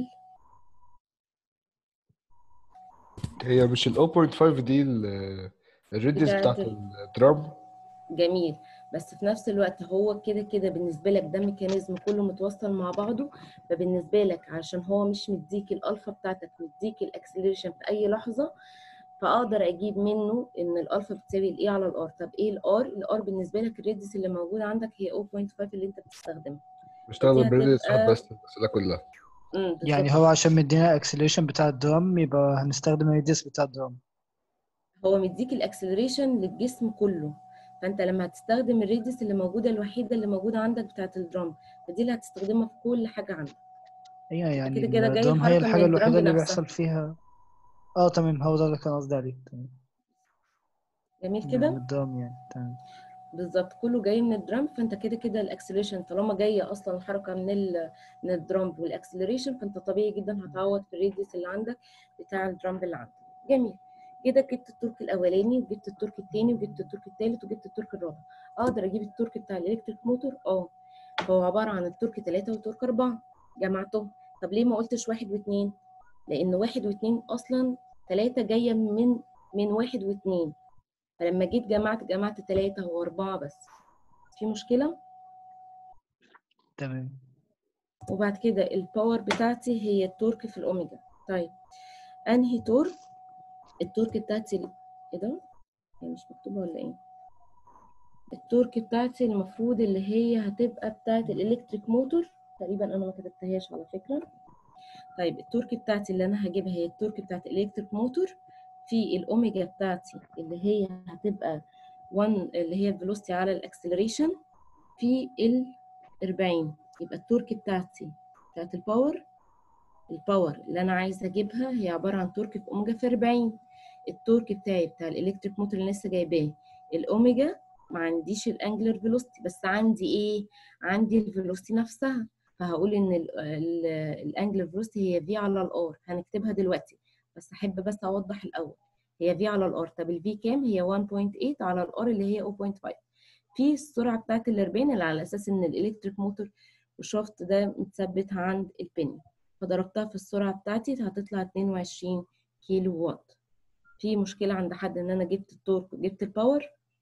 هي مش ال صفر فاصلة خمسة دي ال- الريديوس
بتاعت
بتاعت الدرام؟
جميل. بس في نفس الوقت هو كده كده بالنسبه لك ده ميكانيزم كله متوصل مع بعضه، فبالنسبه لك عشان هو مش مديك الالفا بتاعتك، مديك الاكسلريشن في اي لحظه، فاقدر اجيب منه ان الالفا بتساوي الايه على الار. طب ايه الار؟ الار بالنسبه لك الريديوس اللي موجود عندك هي صفر فاصلة خمسة اللي انت بتستخدمها،
بستخدم
فدي
ريديوس واحد
هتبقى
بس المسألة كلها.
امم
يعني
بالظبط.
هو عشان مدينا الاكسلريشن بتاع الدرام يبقى هنستخدم الريديوس بتاع الدرام.
هو مديك الاكسلريشن للجسم كله، فانت لما هتستخدم الريديوس اللي موجوده الوحيده اللي موجوده عندك بتاعت الدرام، فدي اللي هتستخدمها في كل حاجه عندك.
ايوه
انت
يعني
كده كده جاي
الدرام هي
الحركه من
الحاجة
الدرام
الوحيدة اللي
بنفسها.
بيحصل فيها. اه تمام، هو ده اللي كان قصدي عليه. تمام.
جميل
من
كده.
الدرام يعني. تمام.
بالظبط، كله جاي من الدرام، فانت كده كده الاكسلريشن طالما جايه اصلا الحركه من ال من الدرام والاكسلريشن، فانت طبيعي جدا هتعوض في الريديوس اللي عندك بتاع الدرام اللي عندك. جميل. كده جبت التورك الاولاني وجبت التورك الثاني وجبت التورك الثالث وجبت التورك الرابع. اقدر اجيب التورك بتاع الالكتريك موتور؟ اه، هو عباره عن التورك ثلاثة وتورك أربعة، جمعتهم. طب ليه ما قلتش واحد واثنين؟ لان واحد واثنين اصلا ثلاثة جايه من من واحد واثنين، فلما جيت جمعت جمعت ثلاثة وأربعة بس. في مشكلة؟
تمام.
وبعد كده الباور بتاعتي هي التورك في الأوميجا. طيب أنهي تورك؟ التورك بتاعتي ال- إيه ده؟ هي مش مكتوبة ولا إيه؟ التورك بتاعتي المفروض اللي هي هتبقى بتاعت الإلكتريك موتور، تقريبا أنا ما كتبتهاش على فكرة. طيب التورك بتاعتي اللي أنا هجيبها هي التورك بتاعت الإلكتريك موتور في الأوميجا بتاعتي اللي هي هتبقى واحد اللي هي الفيلوسيتي على الأكسلريشن في ال أربعين. يبقى التورك بتاعتي بتاعت الباور، الباور اللي انا عايزه اجيبها هي عباره عن تورك في اوميجا في أربعين. التورك بتاعي بتاع الالكتريك موتور اللي لسه جايباه الاوميجا، ما عنديش الانجلر فيلوسيتي، بس عندي ايه؟ عندي الفيلوسيتي نفسها، فهقول ان الانجلر فيلوسيتي هي في على الار. هنكتبها دلوقتي بس احب بس اوضح الاول، هي في على الار. طب الفي كام؟ هي واحد فاصلة ثمانية على الار اللي هي صفر فاصلة خمسة في السرعه بتاعت ال أربعين، اللي على اساس ان الالكتريك موتور والشافت ده متثبت عند البن، فضربتها في السرعه بتاعتي هتطلع اتنين وعشرين كيلو وات. في مشكله عند حد ان انا جبت التورك وجبت الباور؟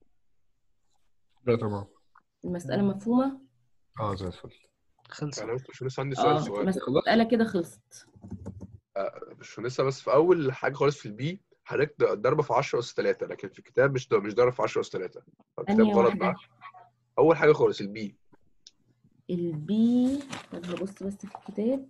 لا تمام.
المساله مفهومه؟
اه زي الفل.
خلصت.
انا مش لسه عندي سؤال
اه
صغير.
المساله كده خلصت.
مش لسه، بس في اول حاجه خالص في البي حضرتك ضربه في عشرة اس ثلاثة، لكن في الكتاب مش مش ضرب في عشرة اس ثلاثة، الكتاب
انهي
غلط
واحده؟
بقى. اول حاجه خالص البي.
البي، طب هبص بس في الكتاب.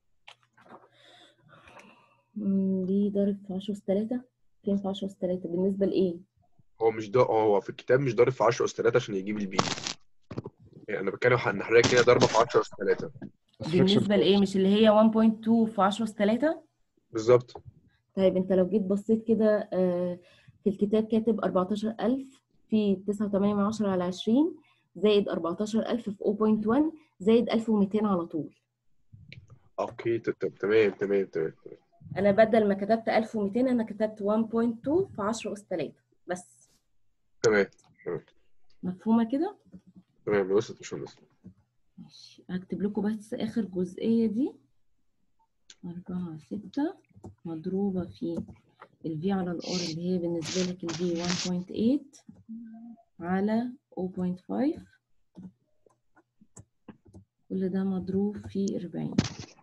مم، بي ضارب في عشرة اس ثلاثة. فين في عشرة اس ثلاثة بالنسبه لايه؟
هو مش ده، هو في الكتاب مش ضارب في عشرة اس ثلاثة عشان يجيب البي. يعني انا بتكلم عن حضرتك هنا ضربه في عشرة اس ثلاثة.
بالنسبه لايه؟ مش اللي هي واحد فاصلة اتنين في عشرة اس ثلاثة؟
بالظبط.
طيب انت لو جيت بصيت كده في الكتاب كاتب أربعتاشر ألف في تسعة وتمانية من عشرة على عشرين زائد أربعتاشر ألف في صفر فاصلة واحد زائد ألف ومئتين على طول.
اوكي تمام تمام تمام تمام.
انا بدل ما كتبت ألف ومئتين انا كتبت واحد فاصلة اتنين في عشرة اس ثلاثة بس.
تمام تمام
مفهومه كده؟
تمام. وصلت مش وصلت؟
ماشي، هكتب لكم بس اخر جزئيه دي. أربعة ستة مضروبه في الفي على الار اللي هي بالنسبه لك الفي واحد فاصلة ثمانية على صفر فاصلة خمسة كل ده مضروب في أربعين.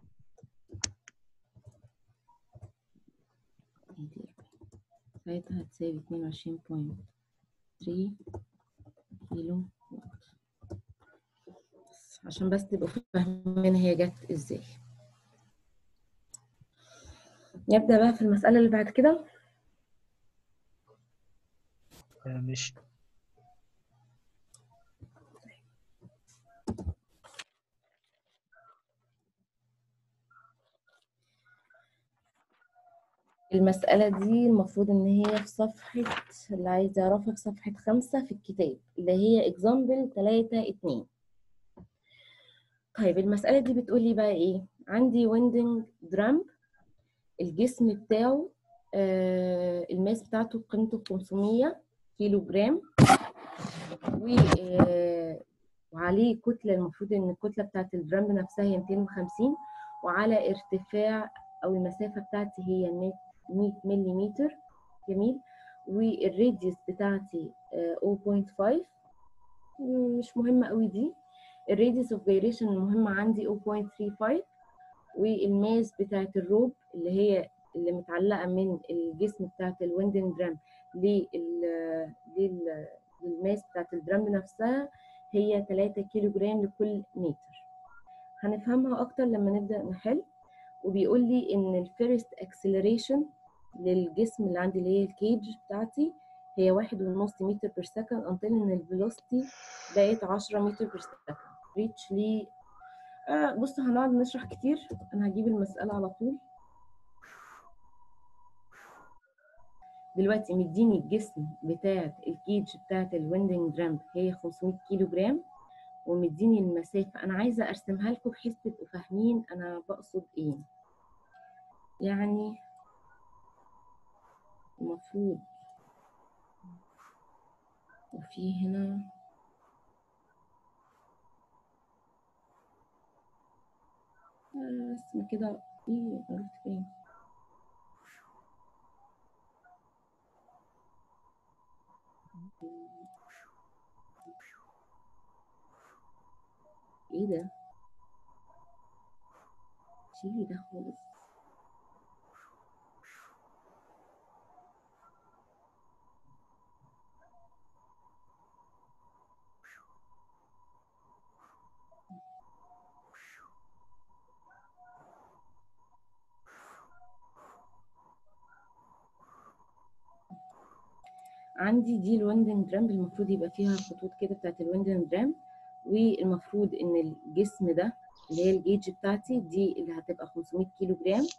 ساعتها هتساوي اتنين وعشرين فاصلة تلاتة كيلو وات. عشان بس تبقوا فاهمين هي جت ازاي. نبدأ بقى في المسألة اللي بعد كده.
ماشي.
المسألة دي المفروض إن هي في صفحة، اللي عايز يعرفها في صفحة خمسة في الكتاب، اللي هي example تلاتة اتنين. طيب المسألة دي بتقولي بقى إيه؟ عندي winding drum، الجسم بتاعه آه الماس بتاعته قيمته خمسمية كيلو جرام، و آه وعليه كتلة، المفروض إن الكتلة بتاعت الدرام نفسها هي ميتين وخمسين، وعلى ارتفاع أو المسافة بتاعتي هي مية مليمتر. جميل. والراديوس بتاعتي صفر فاصلة خمسة، مش مهمة قوي دي. الراديوس اوف جايريشن المهمة عندي صفر فاصلة تلاتة وتلاتين، والماس بتاعت الروب اللي هي اللي متعلقة من الجسم بتاعت الويندنج درام للماس بتاعت الدرام نفسها هي تلاتة كيلو جرام لكل متر. هنفهمها أكتر لما نبدأ نحل. وبيقول لي إن الفيرست اكسلريشن للجسم اللي عندي اللي هي الكيج بتاعتي هي واحد ونص متر بير سكند، انتل ان الفيلوسيتي بقت عشرة متر بير سكند. ريتش لي آه بصوا هنقعد نشرح كتير، انا هجيب المسألة على طول. دلوقتي مديني الجسم بتاعت الكيج بتاعت الويندنج درام هي خمسمية كيلو جرام، ومديني المسافة. انا عايزة ارسمها لكم بحيث تبقوا فاهمين انا بقصد ايه. يعني المفروض وفي هنا رسمة كده، ايه عرفت فين؟ ايه ده؟ شيلي ده خالص. عندي دي الويندنج درام، المفروض يبقى فيها خطوط كده بتاعت الويندنج درام، والمفروض ان الجسم ده اللي هي الجيج بتاعتي دي اللي هتبقى خمسمية كيلو جرام.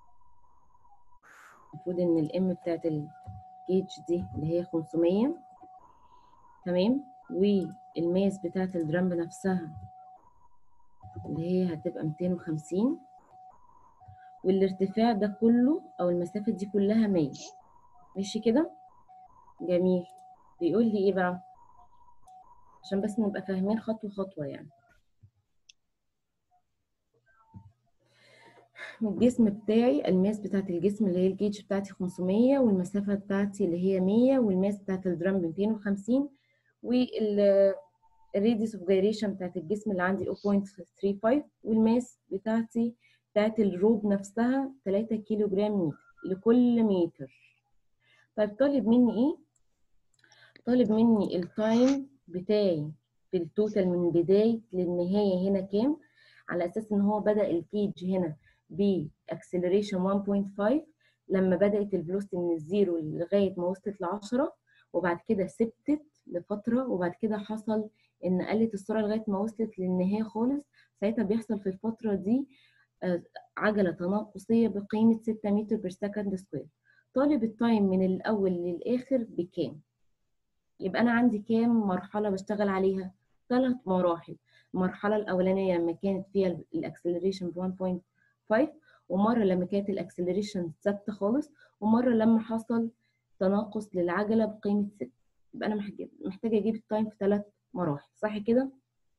المفروض ان الام بتاعت الجيج دي اللي هي خمسمية. تمام. والماس بتاعت الدرام نفسها اللي هي هتبقى ميتين وخمسين، والارتفاع ده كله او المسافة دي كلها مية. ماشي كده؟ جميل. بيقول لي ايه بقى عشان بس نبقى فاهمين خطوة خطوة. يعني الجسم بتاعي الماس بتاعت الجسم اللي هي الجيج بتاعتي خمسمية، والمسافة بتاعتي اللي هي مية، والماس بتاعت الدرام ميتين وخمسين، والراديوس اوف جايريشن بتاعت الجسم اللي عندي صفر فاصلة تلاتة وتلاتين، والماس بتاعتي بتاعت الروب نفسها تلاتة كيلو جرام متر لكل متر. طيب طالب مني ايه؟ طالب مني التايم بتاعي في التوتال من بداية للنهاية هنا كام، على أساس إن هو بدأ الكيج هنا بأكسلريشن واحد فاصلة خمسة لما بدأت الفلوسيتي من الزيرو لغاية ما وصلت لعشرة، وبعد كده ثبتت لفترة، وبعد كده حصل إن قلت السرعة لغاية ما وصلت للنهاية خالص. ساعتها بيحصل في الفترة دي عجلة تناقصية بقيمة ستة متر بير سكند سكوير. طالب التايم من الأول للآخر بكام؟ يبقى أنا عندي كام مرحلة بشتغل عليها؟ ثلاث مراحل. المرحلة الأولانية لما كانت فيها الأكسلريشن ب واحد فاصلة خمسة، ومرة لما كانت الأكسلريشن ثابتة خالص، ومرة لما حصل تناقص للعجلة بقيمة ستة. يبقى أنا محتاجة أجيب التايم في ثلاث مراحل، صح كده؟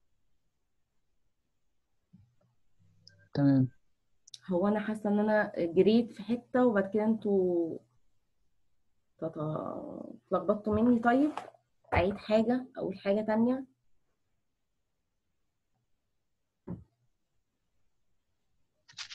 تمام.
هو أنا حاسة إن أنا جريت في حتة وبعد كده أنتوا اتلخبطتوا مني. طيب أعيد حاجة أقول حاجة تانية.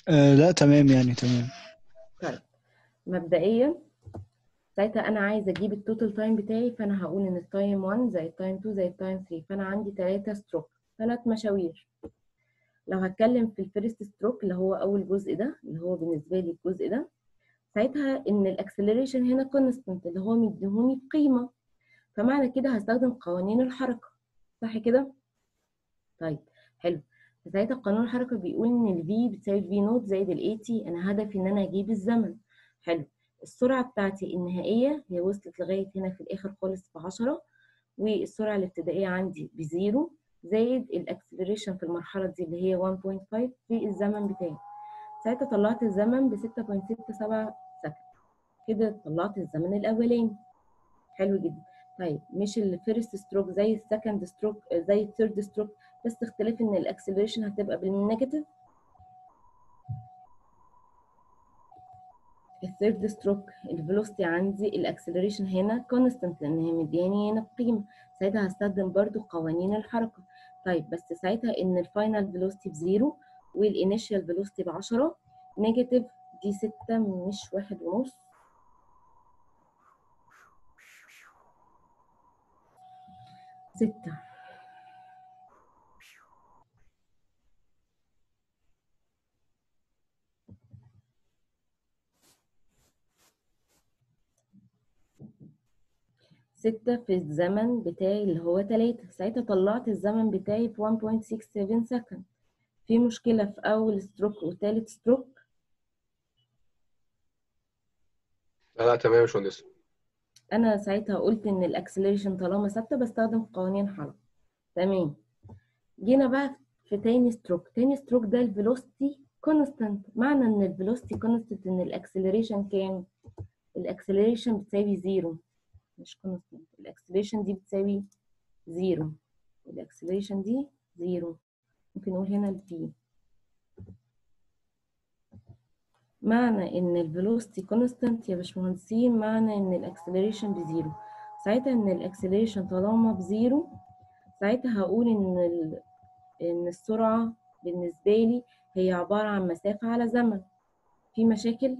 آه لا تمام يعني تمام.
طيب مبدئيا ساعتها انا عايزه اجيب التوتال تايم بتاعي، فانا هقول ان التايم واحد زي التايم اتنين زي التايم تلاتة، فانا عندي تلاتة ستروك، ثلاث مشاوير. لو هتكلم في الفيرست ستروك اللي هو اول جزء ده اللي هو بالنسبه لي الجزء ده، ساعتها ان الاكسلريشن هنا كونستنت اللي هو مديهوني بقيمه، فمعنى كده هستخدم قوانين الحركه، صح كده؟ طيب حلو. فساعتها قانون الحركه بيقول ان الفي بتساوي في نوت زائد الاي تي، انا هدفي ان انا اجيب الزمن. حلو. السرعه بتاعتي النهائيه هي وصلت لغايه هنا في الاخر خالص ب عشرة، والسرعه الابتدائيه عندي بزيرو زائد الاكسلريشن في المرحله دي اللي هي واحد فاصلة خمسة في الزمن بتاعي. ساعتها طلعت الزمن ب ستة فاصلة ستة سبعة سكند. كده طلعت الزمن الاولاني. حلو جدا. طيب مش الفيرست ستروك زي السكند ستروك زي الثيرد ستروك، بس اختلاف ان الاكسلريشن هتبقى بالنيجاتيف. الثيرد ستروك الفيلوسيتي عندي الاكسلريشن هنا كونستنت لان هي مدياني هنا قيمه، ساعتها هستخدم برضو قوانين الحركه. طيب بس ساعتها ان الفاينل فيلوسيتي بزيرو والانيشال فيلوسيتي ب عشرة، نيجاتيف دي ستة مش واحد ونص، ستة. ستة في الزمن بتاعي اللي هو تلاتة، ساعتها طلعت الزمن بتاعي في واحد فاصلة ستة سبعة سكند. في مشكلة في أول ستروك وتالت ستروك؟
لا لا تمام يا باشمهندس.
أنا ساعتها قلت إن الأكسلريشن طالما ثابتة بستخدم قوانين حركة. تمام. جينا بقى في تاني ستروك، تاني ستروك ده الفيلوسيتي كونستانت. معنى إن الفيلوسيتي كونستانت إن الأكسلريشن كام؟ الأكسلريشن بتساوي زيرو، مش كونستانت، الأكسلريشن دي بتساوي زيرو، الأكسلريشن دي زيرو. ممكن نقول هنا البي. معنى ان الفيلوسيتي كونستانت يا باشمهندسين معنى ان الاكسلريشن بزيرو، ساعتها ان الاكسلريشن طالما بزيرو ساعتها هقول ان ال... ان السرعه بالنسبه لي هي عباره عن مسافه على زمن. في مشاكل؟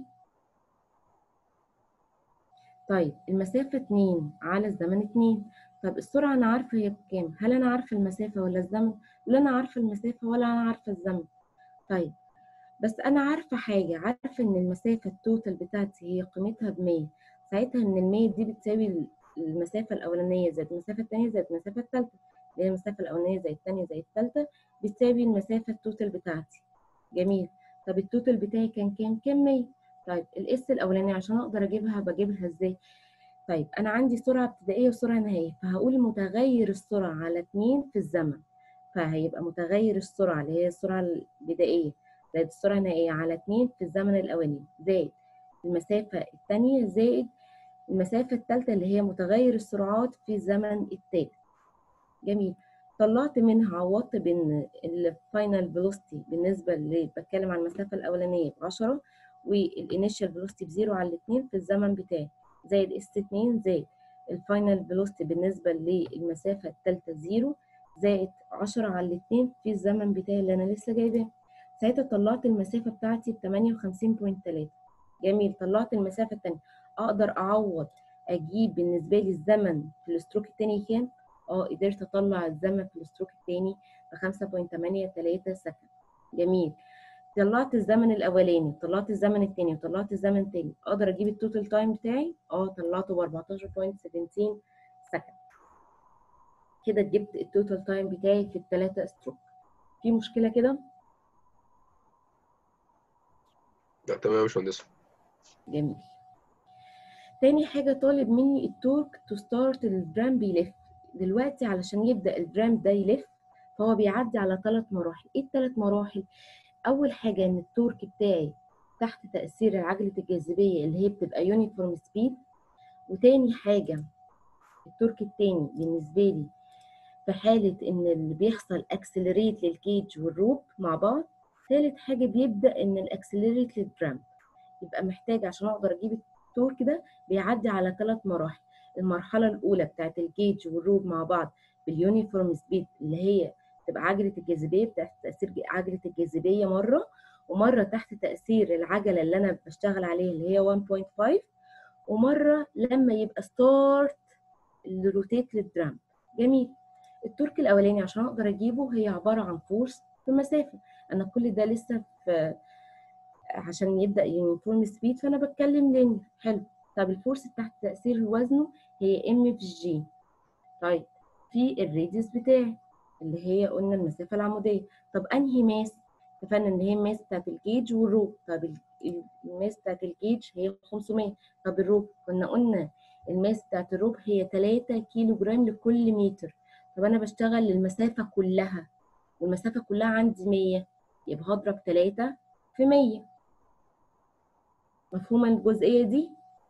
طيب المسافه اتنين على الزمن اتنين. طب السرعه انا عارفه هي بكام؟ هل انا عارفه المسافه ولا الزمن؟ لا انا عارفه المسافه ولا انا عارفه الزمن. طيب بس انا عارفه حاجه، عارفه ان المسافه التوتال بتاعتي هي قيمتها ب مية، ساعتها ان ال مية دي بتساوي المسافه الاولانيه زائد المسافه الثانيه زائد المسافه الثالثه، اللي هي المسافه الاولانيه زائد الثانيه زائد الثالثه بتساوي المسافه التوتال بتاعتي. جميل. طب التوتال بتاعي كان كام؟ كام مية. طيب الاس الاولانيه عشان اقدر اجيبها بجيبها ازاي؟ طيب انا عندي سرعه ابتدائيه وسرعه نهائيه، فهقول متغير السرعه على اتنين في الزمن، فهيبقى متغير السرعه اللي هي السرعه البدائيه زائد السرعه النهائيه على اتنين في الزمن الاولاني زائد المسافه الثانيه زائد المسافه الثالثه اللي هي متغير السرعات في الزمن الثالث. جميل. طلعت منها عوضت بين الفاينل فيلوسيتي بالنسبه اللي بتكلم عن المسافه الاولانيه ب عشرة والانيشال فيلوسيتي بزيرو على الاثنين في الزمن بتاعي زائد اس اتنين زائد الفاينل فيلوسيتي بالنسبه للمسافه الثالثه زيرو زائد عشرة على الاثنين في الزمن بتاعي اللي انا لسه جايباه. ساعتها طلعت المسافه بتاعتي ب تمانية وخمسين فاصلة تلاتة. جميل. طلعت المسافه الثانيه، اقدر اعوض اجيب بالنسبه لي الزمن في الستروك الثاني كام؟ اه قدرت اطلع الزمن في الستروك الثاني ب خمسة فاصلة تمانية تلاتة سكند. جميل. طلعت الزمن الاولاني، طلعت الزمن الثاني، وطلعت الزمن الثاني، اقدر اجيب التوتال تايم بتاعي؟ اه طلعته ب اربعتاشر فاصلة سبعتاشر سكند. كده جبت التوتال تايم بتاعي في الثلاثه ستروك. في مشكله كده؟
لا تمام يا باشمهندس.
جميل. تاني حاجه طالب مني التورك تو ستارت الدرام بيلف. دلوقتي علشان يبدا الدرام ده يلف فهو بيعدي على ثلاث مراحل. ايه الثلاث مراحل؟ اول حاجه ان التورك بتاعي تحت تاثير عجله الجاذبيه اللي هي بتبقى يونيفورم سبيد. وتاني حاجه التورك التاني بالنسبه لي في حاله ان اللي بيحصل اكسلريت للكيج والروب مع بعض. ثالث حاجه بيبدا ان الاكسلريت للدرام. يبقى محتاج عشان اقدر اجيب التورك ده بيعدي على ثلاث مراحل. المرحله الاولى بتاعت الكيج والروب مع بعض باليونيفورم سبيد اللي هي تبقى عجله الجاذبيه بتاعت تاثير عجله الجاذبيه مره، ومره تحت تاثير العجله اللي انا بشتغل عليها اللي هي واحد فاصلة خمسة، ومره لما يبقى ستارت الروتيت للدرام. جميل. التورك الاولاني عشان اقدر اجيبه هي عباره عن فورس في مسافه. انا كل ده لسه في عشان يبدا يونيفورم سبيد، فانا بتكلم لين. حلو. طب الفورس تحت تاثير وزنه هي ام في جي. طيب في الراديوس بتاعي اللي هي قلنا المسافه العموديه. طب انهي ماس؟ اتفقنا ان هي الماس بتاعت الجيج والروب. طب الماس بتاعت الجيج هي خمسمية. طب الروب كنا قلنا الماس بتاعت الروب هي تلاتة كيلو جرام لكل متر. طب انا بشتغل المسافه كلها، والمسافه كلها عندي مية، يبقى هضرب تلاتة في مية. مفهومه الجزئيه دي؟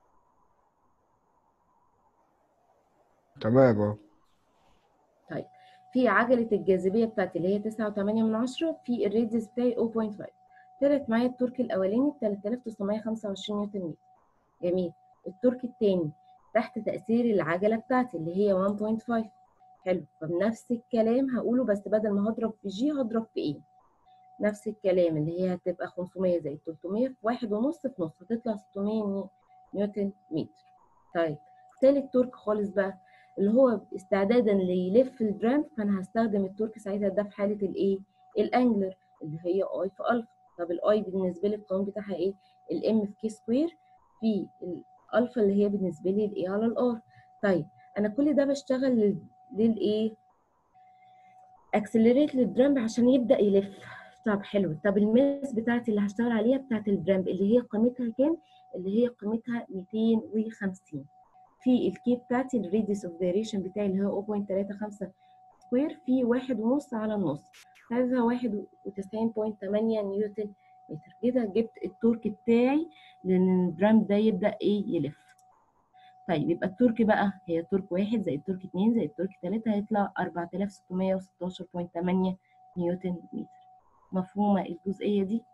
تمام اه.
طيب في عجله الجاذبيه بتاعتي اللي هي تسعة وتمانية من عشرة، في الراديوس بتاعي صفر فاصلة خمسة. طلعت معايا التورك الاولاني تلاتة آلاف وتسعمية وخمسة وعشرين نيوتن متر. جميل. التورك الثاني تحت تاثير العجله بتاعتي اللي هي واحد فاصلة خمسة. حلو. فبنفس الكلام هقوله، بس بدل ما هضرب في جي هضرب في ايه؟ نفس الكلام اللي هي هتبقى خمسمية زائد تلتمية في واحد ونص في نص، هتطلع ستمية نيوتن متر. طيب تالت تورك خالص بقى اللي هو استعدادا ليلف الدرام، فانا هستخدم التورك ساعتها ده في حاله الايه؟ الانجلر اللي هي اي في الفا. طب الاي بالنسبه لي القانون بتاعها ايه؟ الام في كي سكوير في الالفا اللي هي بالنسبه لي الايه على الار. طيب انا كل ده بشتغل للايه؟ اكسلريت للدرامب عشان يبدا يلف. طب حلو. طب الماس بتاعتي اللي هشتغل عليها بتاعت الدرامب اللي هي قيمتها كام؟ اللي هي قيمتها ميتين وخمسين. في الكي بتاعتي الراديوس اوف فاريشن بتاعي اللي هو صفر فاصلة تلاتة خمسة سكوير في واحد ونص على النص، هذا واحد وتسعين فاصلة تمانية نيوتن متر. كده جبت التورك بتاعي لان الدرامب ده يبدا ايه؟ يلف. طيب يبقى التورك بقى هي تورك واحد زائد تورك اتنين زائد تورك تلاتة هيطلع أربعة آلاف ستمية وستاشر فاصلة تمانية نيوتن متر. مفهومة الجزئية دي؟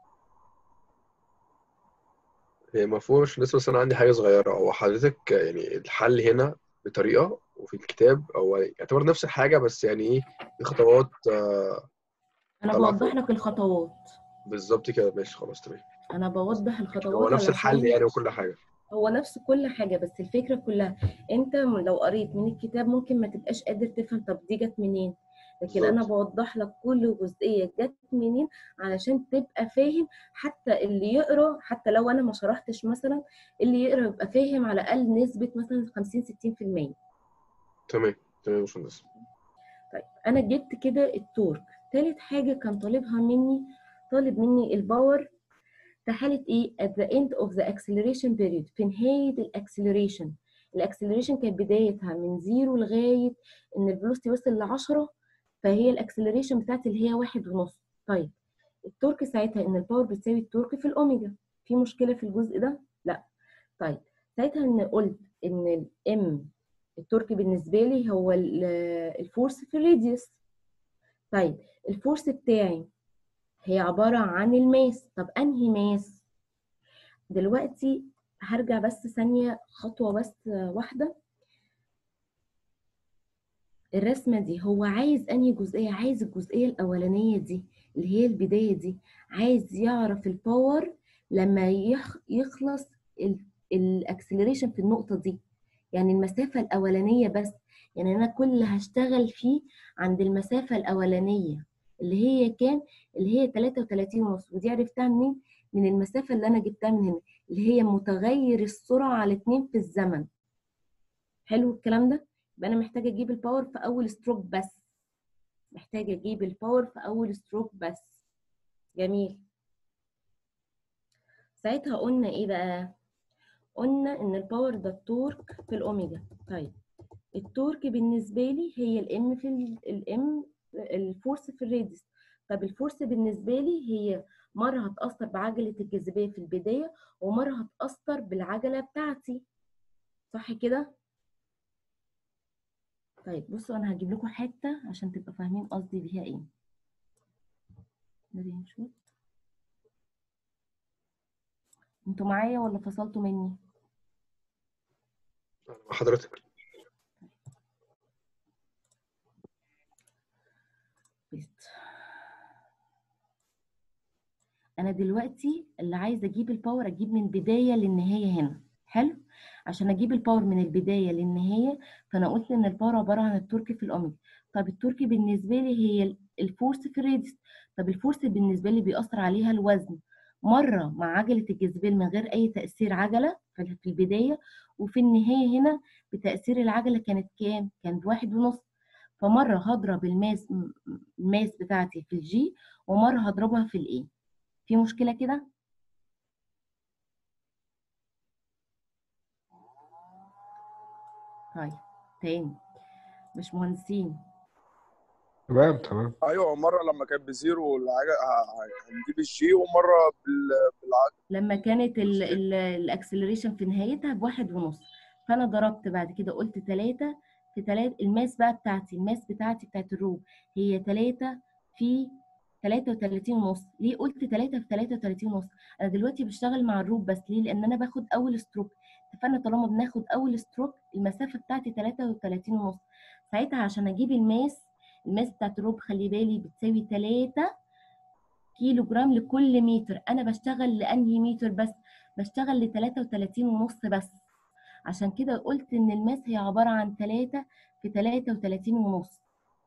هي مفهومة مش لسه، بس أنا عندي حاجة صغيرة. هو حضرتك يعني الحل هنا بطريقة وفي الكتاب هو يعتبر نفس الحاجة، بس يعني إيه في خطوات آه،
أنا
طالعة
بوضح
فوق.
لك الخطوات.
بالظبط كده، ماشي خلاص تمام.
أنا بوضح
هو
الخطوات
نفس الحل
علشان
يعني وكل حاجة.
هو نفس كل حاجة، بس الفكرة كلها انت لو قريت من الكتاب ممكن ما تبقاش قادر تفهم طب دي جت منين، لكن انا
بالظبط.
بوضح لك كل جزئية جت منين علشان تبقى فاهم. حتى اللي يقرا، حتى لو انا ما شرحتش مثلا، اللي يقرا يبقى فاهم على الاقل نسبة مثلا خمسين ستين في المية.
تمام تمام يا باشمهندس.
طيب انا جبت كده التورك. تالت حاجة كان طالبها مني، طالب مني الباور في حالة ايه؟ at the end of the acceleration period، في نهاية الاكسلريشن. الاكسلريشن كانت بدايتها من زيرو لغاية ان الفيلوسيتي وصل ل عشرة، فهي الاكسلريشن بتاعتي اللي هي واحد ونص. طيب التورك ساعتها ان الباور بتساوي التورك في الاوميجا. في مشكلة في الجزء ده؟ لا. طيب ساعتها ان قلت ان الام التورك بالنسبة لي هو الفورس في الراديوس. طيب الفورس بتاعي هي عبارة عن الماس. طب انهي ماس؟ دلوقتي هرجع بس ثانية خطوة بس واحدة. الرسمة دي هو عايز أنهي جزئية؟ عايز الجزئية الأولانية دي اللي هي البداية دي. عايز يعرف الباور لما يخ يخلص الأكسلريشن في النقطة دي، يعني المسافة الأولانية بس. يعني أنا كل اللي هشتغل فيه عند المسافة الأولانية اللي هي كام؟ اللي هي تلاتة وتلاتين ونص. ودي عرفتها منين؟ من المسافة اللي أنا جبتها من هنا اللي هي متغير السرعة على اتنين في الزمن. حلو الكلام ده؟ يبقى أنا محتاجة أجيب الباور في أول ستروك بس. محتاجة أجيب الباور في أول ستروك بس. جميل. ساعتها قلنا إيه بقى؟ قلنا إن الباور ده التورك في الأوميجا. طيب التورك بالنسبة لي هي الام في الام الفورس في الراديوس. طب الفورس بالنسبة لي هي مرة هتأثر بعجلة الجاذبية في البداية، ومرة هتأثر بالعجلة بتاعتي. صح كده؟ طيب بصوا أنا هجيب لكم حتة عشان تبقى فاهمين قصدي بيها إيه. نشوف انتوا معايا ولا فصلتوا مني؟
مع حضرتك.
انا دلوقتي اللي عايزه اجيب الباور اجيب من بدايه للنهايه هنا. حلو. عشان اجيب الباور من البدايه للنهايه فانا قلت ان الباور عباره عن التورك في الاوميجا. طب التورك بالنسبه لي هي الفورس في الراديوس. طب الفورس بالنسبه لي بيأثر عليها الوزن، مره مع عجله الجاذبيه من غير اي تأثير عجله في البدايه، وفي النهايه هنا بتأثير العجله كانت كام؟ كانت واحد ونص. فمره هضرب الماس الماس بتاعتي في الجي، ومره هضربها في الايه. في مشكله كده؟ طيب تاني مش مهندسين.
تمام تمام.
ايوه، مره لما كانت بزيرو العجل هنجيب الجي، ومره بال- بالعجل.
لما كانت الاكسلريشن في نهايتها بواحد ونص، فانا ضربت بعد كده قلت تلاتة في تلاتة. الماس بقى بتاعتي الماس بتاعتي بتاعت الروب هي تلاتة في تلاتة وتلاتين ونص. ليه قلت تلاتة في تلاتة وتلاتين ونص؟ انا دلوقتي بشتغل مع الروب بس. ليه؟ لان انا باخد اول ستروك. اتفقنا طالما بناخد اول ستروك المسافه بتاعتي تلاتة وتلاتين ونص. ساعتها عشان اجيب الماس الماس بتاعت الروب خلي بالي بتساوي تلاتة كيلو جرام لكل متر. انا بشتغل لانهي متر بس؟ بشتغل ل تلاتة وتلاتين ونص بس. عشان كده قلت ان الماس هي عباره عن تلاتة في تلاتة وتلاتين ونص.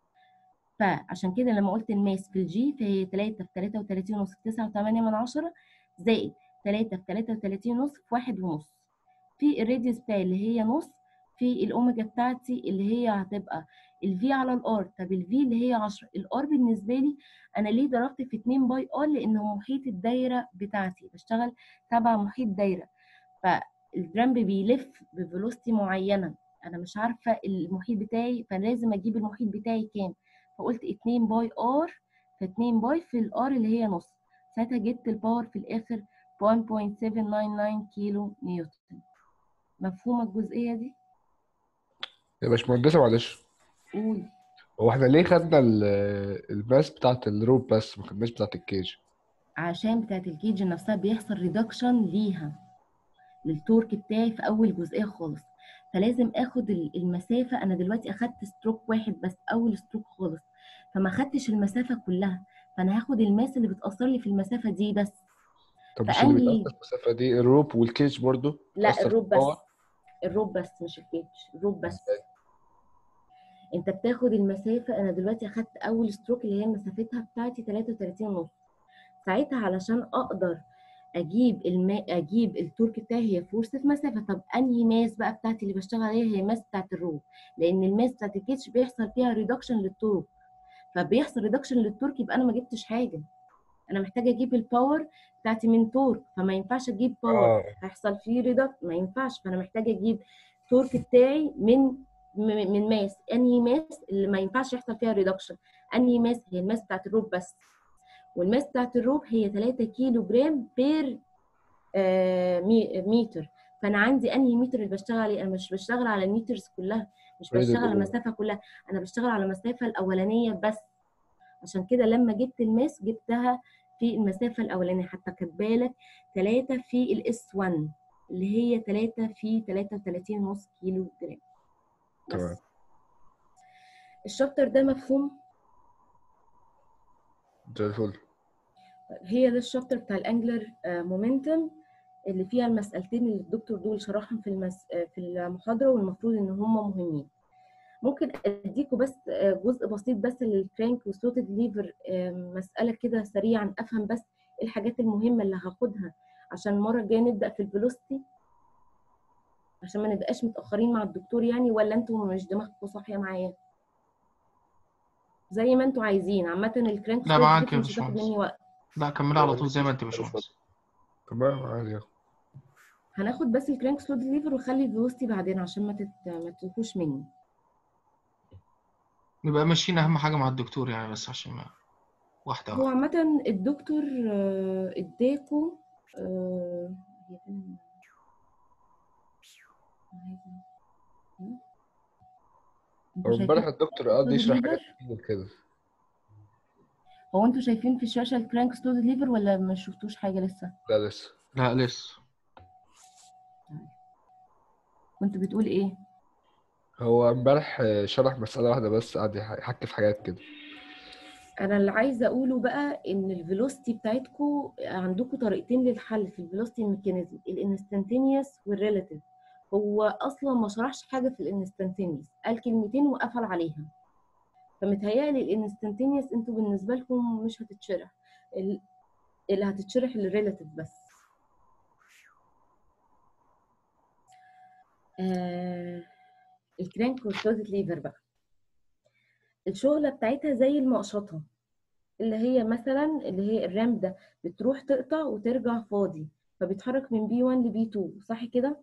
فعشان كده لما قلت الماس في الجي فهي تلاتة في تلاتة وتلاتين ونص في تسعة وتمانية من عشرة زائد تلاتة في تلاتة وتلاتين ونص في واحد ونص، في الراديوس بتاعي اللي هي نص، في الاوميجا بتاعتي اللي هي هتبقى الفي على الار. طب الفي اللي هي عشرة. الار بالنسبه لي انا ليه ضربت في اتنين باي ار؟ لانه محيط الدايره بتاعتي، بشتغل تبع محيط دايره، فالدرامب بيلف بفيلوسيتي معينه، انا مش عارفه المحيط بتاعي، فلازم اجيب المحيط بتاعي كام. فقلت اتنين باي ار في اتنين باي في الار اللي هي نص. ساعتها جبت الباور في الاخر واحد فاصلة سبعة تسعة تسعة كيلو نيوتن. مفهومه الجزئيه دي؟
يا باشمهندسة معلش،
قول.
هو احنا ليه خدنا ال- الماس بتاعت الروب بس ما خدناش بتاعت الكيج؟
عشان بتاعت الكيج نفسها بيحصل ريدكشن ليها للتورك بتاعي في اول جزئيه خالص، فلازم اخد المسافه. انا دلوقتي اخدت ستروك واحد بس، اول ستروك خالص، فما خدتش المسافه كلها، فانا هاخد الماس اللي بتاثر لي في المسافه دي بس.
طب مش اللي
فانهي؟
بيتأثر في المسافة دي الروب والكيج برضو
لا
بتأثر في
الروب بس.
الباور؟
الروب بس مش الكيج، الروب بس.
ازاي؟
انت بتاخد المسافه. انا دلوقتي اخدت اول ستروك اللي هي مسافتها بتاعتي تلاتة وتلاتين ونص. ساعتها علشان اقدر اجيب الماء اجيب التورك بتاعي هي فورس في مسافه. طب انهي ماس بقى بتاعتي اللي بشتغل عليها؟ هي ماس بتاعت الروب، لان الماس بتاعت الكيتش بيحصل فيها ريدكشن للتورك، فبيحصل ريدكشن للتورك يبقى انا ما جبتش حاجه. انا محتاجه اجيب الباور بتاعتي من تورك، فما ينفعش اجيب باور
اه
هيحصل فيه ريدكشن، ما ينفعش. فانا محتاجه اجيب التورك بتاعي من من ماس. انهي ماس اللي ما ينفعش يحصل فيها ريدكشن؟ انهي ماس؟ هي الماس بتاعت الروب بس، والماس بتاعت الروب هي تلاتة كيلو جرام بير آه متر. فانا عندي انهي متر اللي بشتغل عليه؟ انا مش بشتغل على الميترز كلها، مش بشتغل على المسافه كلها، انا بشتغل على المسافه الاولانيه بس. عشان كده لما جبت الماس جبتها في المسافه الاولانيه، حتى كاتبه لك تلاتة في الاس واحد اللي هي تلاتة في تلاتة وتلاتين ونص كيلو جرام
تمام.
بس. الشابتر ده مفهوم؟
زي الفل.
هي ده الشابتر بتاع الانجلر مومنتم اللي فيها المسألتين اللي الدكتور دول شرحهم في المس... في المحاضرة، والمفروض ان هم مهمين. ممكن اديكم بس جزء بسيط بس للكرانك وسلوتد ليفر، مسألة كده سريعا افهم بس ايه الحاجات المهمة اللي هاخدها عشان المرة الجاية نبدأ في الفيلوسيتي، عشان ما نبقاش متأخرين مع الدكتور يعني. ولا انتوا مش دماغكم صاحية معايا؟ زي ما انتوا عايزين. عامة الكرانك
لا
وسلوتد
معاك
ليفر
يا
مش هتاخد
باشمهندس.
مني وقت.
لا كملي على طول زي ما انت يا باشمهندس.
تمام عادي.
هناخد بس الكرانك سلوتد ليفر وخلي الفيلوسيتي بعدين عشان ما تت... ما تتوهوش مني.
نبقى ماشيين اهم حاجه مع الدكتور يعني، بس عشان ما واحده
هو
واحده.
عامة الدكتور آه، اداكوا آه، هي فين؟ انتوا
هو امبارح
شايفين
الدكتور قعد
سلوتد
يشرح حاجات
ليفر؟
كتير كده.
هو انتوا شايفين في الشاشة الكرانك سلوتد ليفر ولا ما شفتوش حاجة لسه؟
لا لسه.
لا لسه.
كنت بتقول ايه؟
هو امبارح شرح مسألة واحدة بس، قعد يح- يحكي في حاجات كده.
انا اللي عايزه اقوله بقى ان الفيلوسيتي بتاعتكم عندكم طريقتين للحل في الفيلوسيتي ميكانيزم، الانستنتينيوس والريلاتيف. هو اصلا ما شرحش حاجه في الانستنتينيوس، قال كلمتين وقفل عليها، فمتهيألي الانستنتينيوس انتوا بالنسبه لكم مش هتتشرح، ال- اللي هتتشرح الريلاتيف بس. آه الكرانك والكلوزت ليفر بقى الشغله بتاعتها زي المقشطه، اللي هي مثلا اللي هي الرام ده بتروح تقطع وترجع فاضي، فبيتحرك من بي واحد لبي اتنين، صح كده؟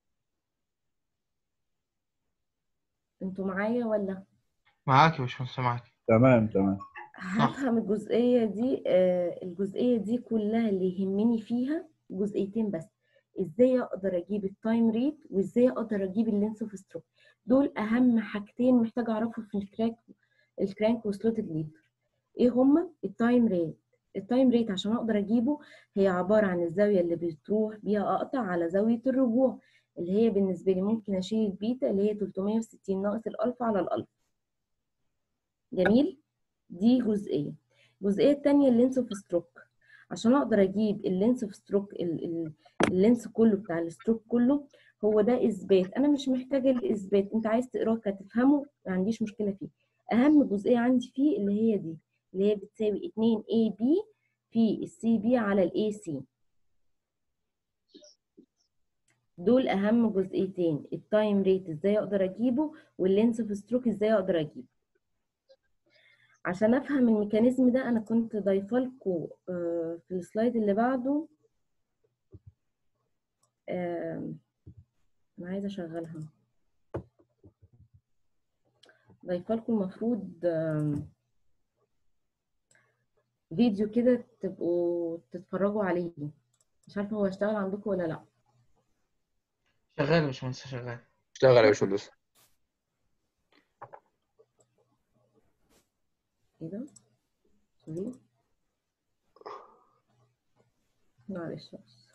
انتوا معايا ولا؟
معاك يا باشمهندس، معاك.
تمام تمام.
صح.
هفهم الجزئية دي. آه الجزئية دي كلها اللي يهمني فيها جزئيتين بس، ازاي اقدر اجيب التايم ريت وازاي اقدر اجيب اللينس اوف ستروك. دول اهم حاجتين محتاجة اعرفهم في الكراك الكرانك وسلوتد ليفر. ايه هما؟ التايم ريت. التايم ريت عشان اقدر اجيبه هي عبارة عن الزاوية اللي بتروح بيها اقطع على زاوية الرجوع، اللي هي بالنسبة لي ممكن اشيل البيتا اللي هي تلتمية وستين ناقص الالفا على الالفا. جميل؟ دي جزئية. الجزئية التانية اللينس اوف ستروك. عشان اقدر اجيب اللينس اوف ستروك، اللينس كله بتاع الستروك كله، هو ده اثبات، انا مش محتاجة الاثبات، انت عايز تقراه كتفهمه ما عنديش مشكلة فيه. اهم جزئية عندي فيه اللي هي دي، اللي هي بتساوي اتنين اي بي في السي بي على الاي سي. دول اهم جزئيتين، التايم ريت ازاي اقدر اجيبه واللينس اوف ستروك ازاي اقدر اجيبه. عشان افهم الميكانيزم ده انا كنت ضايفه لكم في السلايد اللي بعده، انا عايزه اشغلها، ضايفه لكم المفروض فيديو كده تبقوا تتفرجوا عليه، مش عارفه هو اشتغل عندكم ولا لا.
شغال يا باشمهندس، شغال.
اشتغل يا باشمهندس.
ايه ده؟ سوري معلش بس.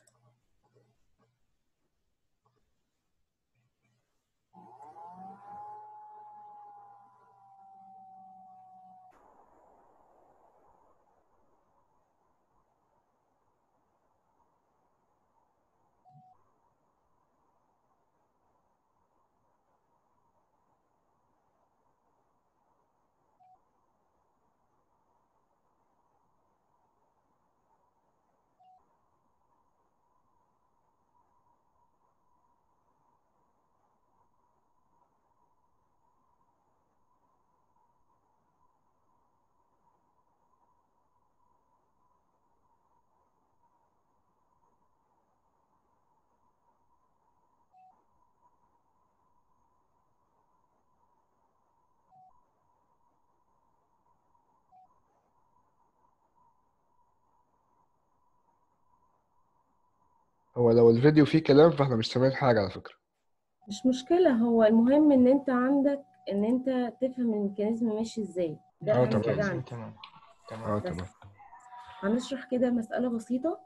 هو لو الفيديو فيه كلام فاحنا مش سامعين حاجة على فكرة.
مش مشكله، هو المهم ان انت عندك ان انت تفهم الميكانيزم ماشي ازاي، ده
اه
اهم حاجه
تمام.
عندي.
تمام تمام.
اه
بس
تمام.
هنشرح كده مساله بسيطه.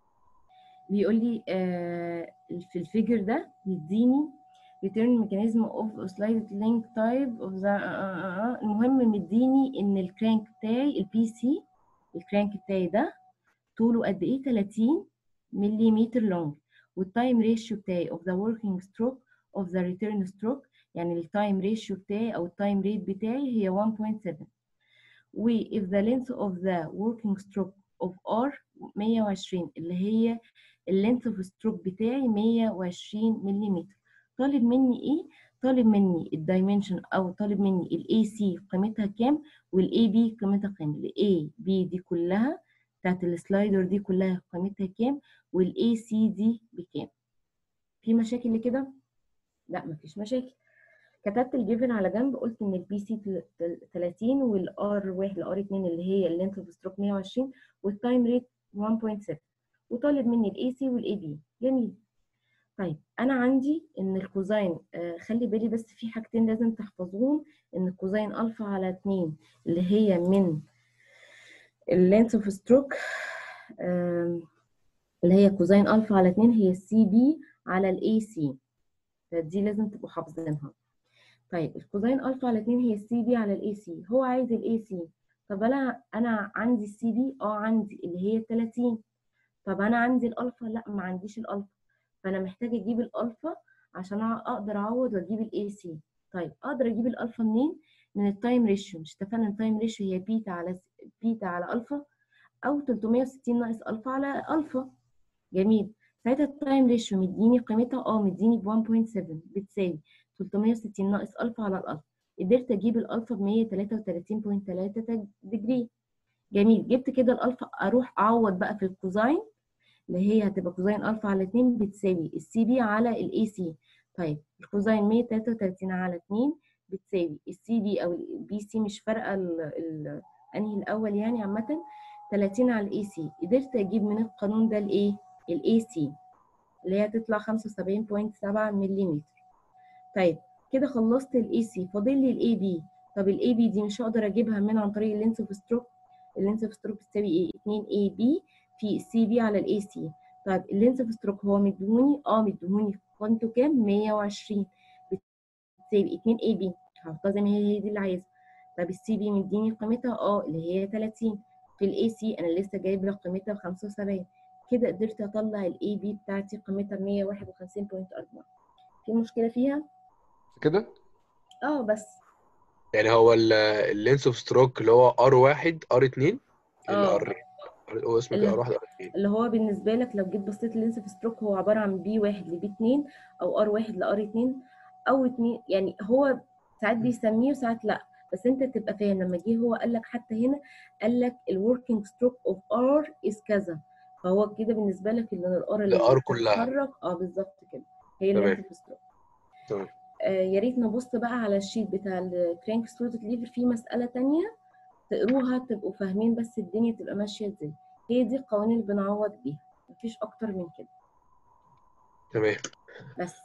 بيقول لي آه في الفيجر ده يديني return mechanism of oscillated link type of the آه آه آه. المهم مديني ان الكرانك بتاعي البي سي، الكرانك بتاعي ده طوله قد ايه؟ تلاتين ملم لونج، والتايم ريشيو بتاعي of the working stroke of the return stroke، يعني التايم ريشيو بتاعي او التايم ريت بتاعي هي واحد فاصلة سبعة، و if the length of the working stroke of R مية وعشرين، اللي هي اللينث اوف ستروك بتاعي مية وعشرين ملم. طالب مني ايه؟ طالب مني الدايمنشن او طالب مني الاي سي قيمتها كام والاي بي قيمتها كام. الاي بي دي كلها بتاعت السلايدر دي كلها قيمتها كام والاي سي دي بكام. في مشاكل لكده؟ لا مفيش مشاكل. كتبت الجيفن على جنب، قلت ان البي سي تلاتين والار واحد الار اتنين اللي هي اللينث اوف ستروك مية وعشرين والتايم ريت واحد فاصلة سبعة، وطالب مني الاي سي والاي بي. جميل. طيب انا عندي ان الكوزاين، آه خلي بالي بس في حاجتين لازم تحفظوهم، ان الكوزاين الفا على اتنين اللي هي من اللينث اوف ستروك، اللي هي كوزاين الفا على اتنين هي السي بي على الاي سي، فدي لازم تبقوا حافظينها. طيب الكوزاين الفا على اتنين هي السي بي على الاي سي، هو عايز الاي سي، طب انا انا عندي السي بي، اه عندي اللي هي تلاتين. طب انا عندي الالفا، لا ما عنديش الالفا. فانا محتاجه اجيب الالفا عشان أع- اقدر اعوض واجيب الاي سي. طيب اقدر اجيب الالفا منين؟ من التايم ريشيو. مش اتفقنا التايم ريشيو هي بيتا على س- بيتا على الفا، او تلتمية وستين ناقص الفا على الفا. جميل. ساعتها التايم ريشيو مديني قيمتها، اه مديني ب واحد فاصلة سبعة بتساوي تلتمية وستين ناقص الفا على الالفا. قدرت اجيب الالفا ب مية وتلاتة وتلاتين فاصلة تلاتة ديجري. جميل. جبت كده الالفا، اروح اعوض بقى في الكوزاين اللي هي هتبقى كوزاين الفا على اتنين بتساوي السي بي على الاي سي. طيب الكوزاين مية وتلاتة وتلاتين على اتنين بتساوي السي بي او البي سي، مش فارقه ال ال انهي الاول يعني، عامه تلاتين على الاي سي. قدرت اجيب من القانون ده الايه؟ الاي سي اللي هي هتطلع خمسة وسبعين فاصلة سبعة ملم. طيب كده خلصت الاي سي، فاضل لي الاي بي. طب الاي بي دي مش هقدر اجيبها من عن طريق اللينس اوف ستروك. اللينس اوف ستروك بتساوي ايه؟ اتنين اي بي في السي بي على الاي سي. طيب اللينس اوف ستروك هو مديهوني، اه مديهوني قيمته كام؟ مية وعشرين بتساوي اتنين اي بي، هحطها زي ما هي، هي دي اللي عايزها. طب السي بي مديني قيمتها اه اللي هي تلاتين، في الاي سي انا لسه جايب لك قيمتها ب خمسة وسبعين. كده قدرت اطلع الاي بي بتاعتي قيمتها مية وواحد وخمسين فاصلة أربعة. في مشكله فيها؟
كده
اه بس.
يعني هو اللينس اوف ستروك اللي هو ار واحد ار اتنين
اه
الار، هو اسمه كده ار
اللي,
واحد ار اتنين.
اللي هو بالنسبه لك لو جيت بصيت اللينس في ستروك هو عباره عن بي واحد لبي اتنين، او ار واحد لار اتنين، او اتنين. يعني هو ساعات بيسميه وساعات لا، بس انت تبقى فاهم. لما جه هو قال لك حتى هنا قال لك الوركينج ستروك اوف ار از كذا، فهو كده بالنسبه لك ان الار اللي
الار كلها.
بتتحرك اه بالظبط كده هي
تمام
اللينس في ستروك.
تمام.
آه يا ريت نبص بقى على الشيت بتاع الكرانك ستروك ليفر، فيه مساله تانية تقروها تبقوا فاهمين بس الدنيا تبقى ماشيه ازاي. هي دي القوانين اللي بنعوض بيها، مفيش اكتر من كده.
تمام.
بس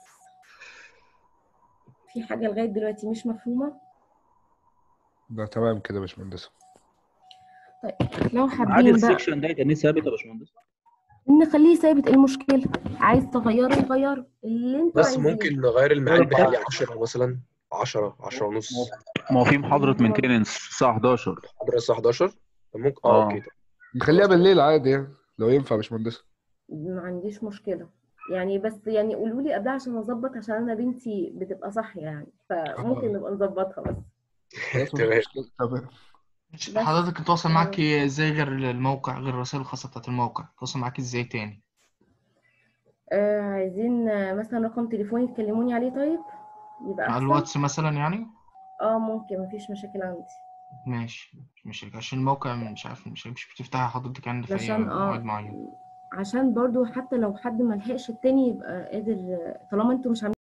في حاجه لغايه دلوقتي مش مفهومه؟
ده تمام كده يا باشمهندس.
طيب لو
عادي
حابين بقى
السكشن ده يتنيه ثابت يا باشمهندس؟
نخليه ثابت، ايه المشكله؟ عايز تغيره غيره اللي انتوا
بس
عايزينه.
ممكن نغير الميعاد بحاجة عشرة مثلا، عشرة عشرة ونص.
ما هو في محاضرة مينتيننس الساعة حداشر.
محاضرة الساعة حداشر. ممكن اه
اه
اوكي طب.
نخليها
خلاص تمام.
بالليل عادي يعني لو ينفع يا باشمهندس.
ما عنديش مشكله يعني، بس يعني قولوا لي قبلها عشان اظبط، عشان انا بنتي بتبقى صاحيه يعني، فممكن
اه
نبقى نظبطها بس.
خلاص مفيش
تمام.
مشكلة تمام.
مش-
بس
حضرتك تتواصل معاك
خلاص.
ازاي غير الموقع، غير الرسائل الخاصة بتاعت الموقع، تتواصل معاك ازاي تاني؟
آه عايزين آه، مثلا رقم تليفوني تكلموني عليه طيب يبقى
على
احسن.
الواتس مثلا يعني؟
اه ممكن، مفيش مشاكل عندي.
ماشي مش عشان الموقع مش عارف مش مش بتفتحها حضرتك يعني في أي
علشان
مواعيد
اه
معينة.
عشان برضو حتى لو حد ملحقش التاني يبقى قادر، طالما انتوا مش عاملين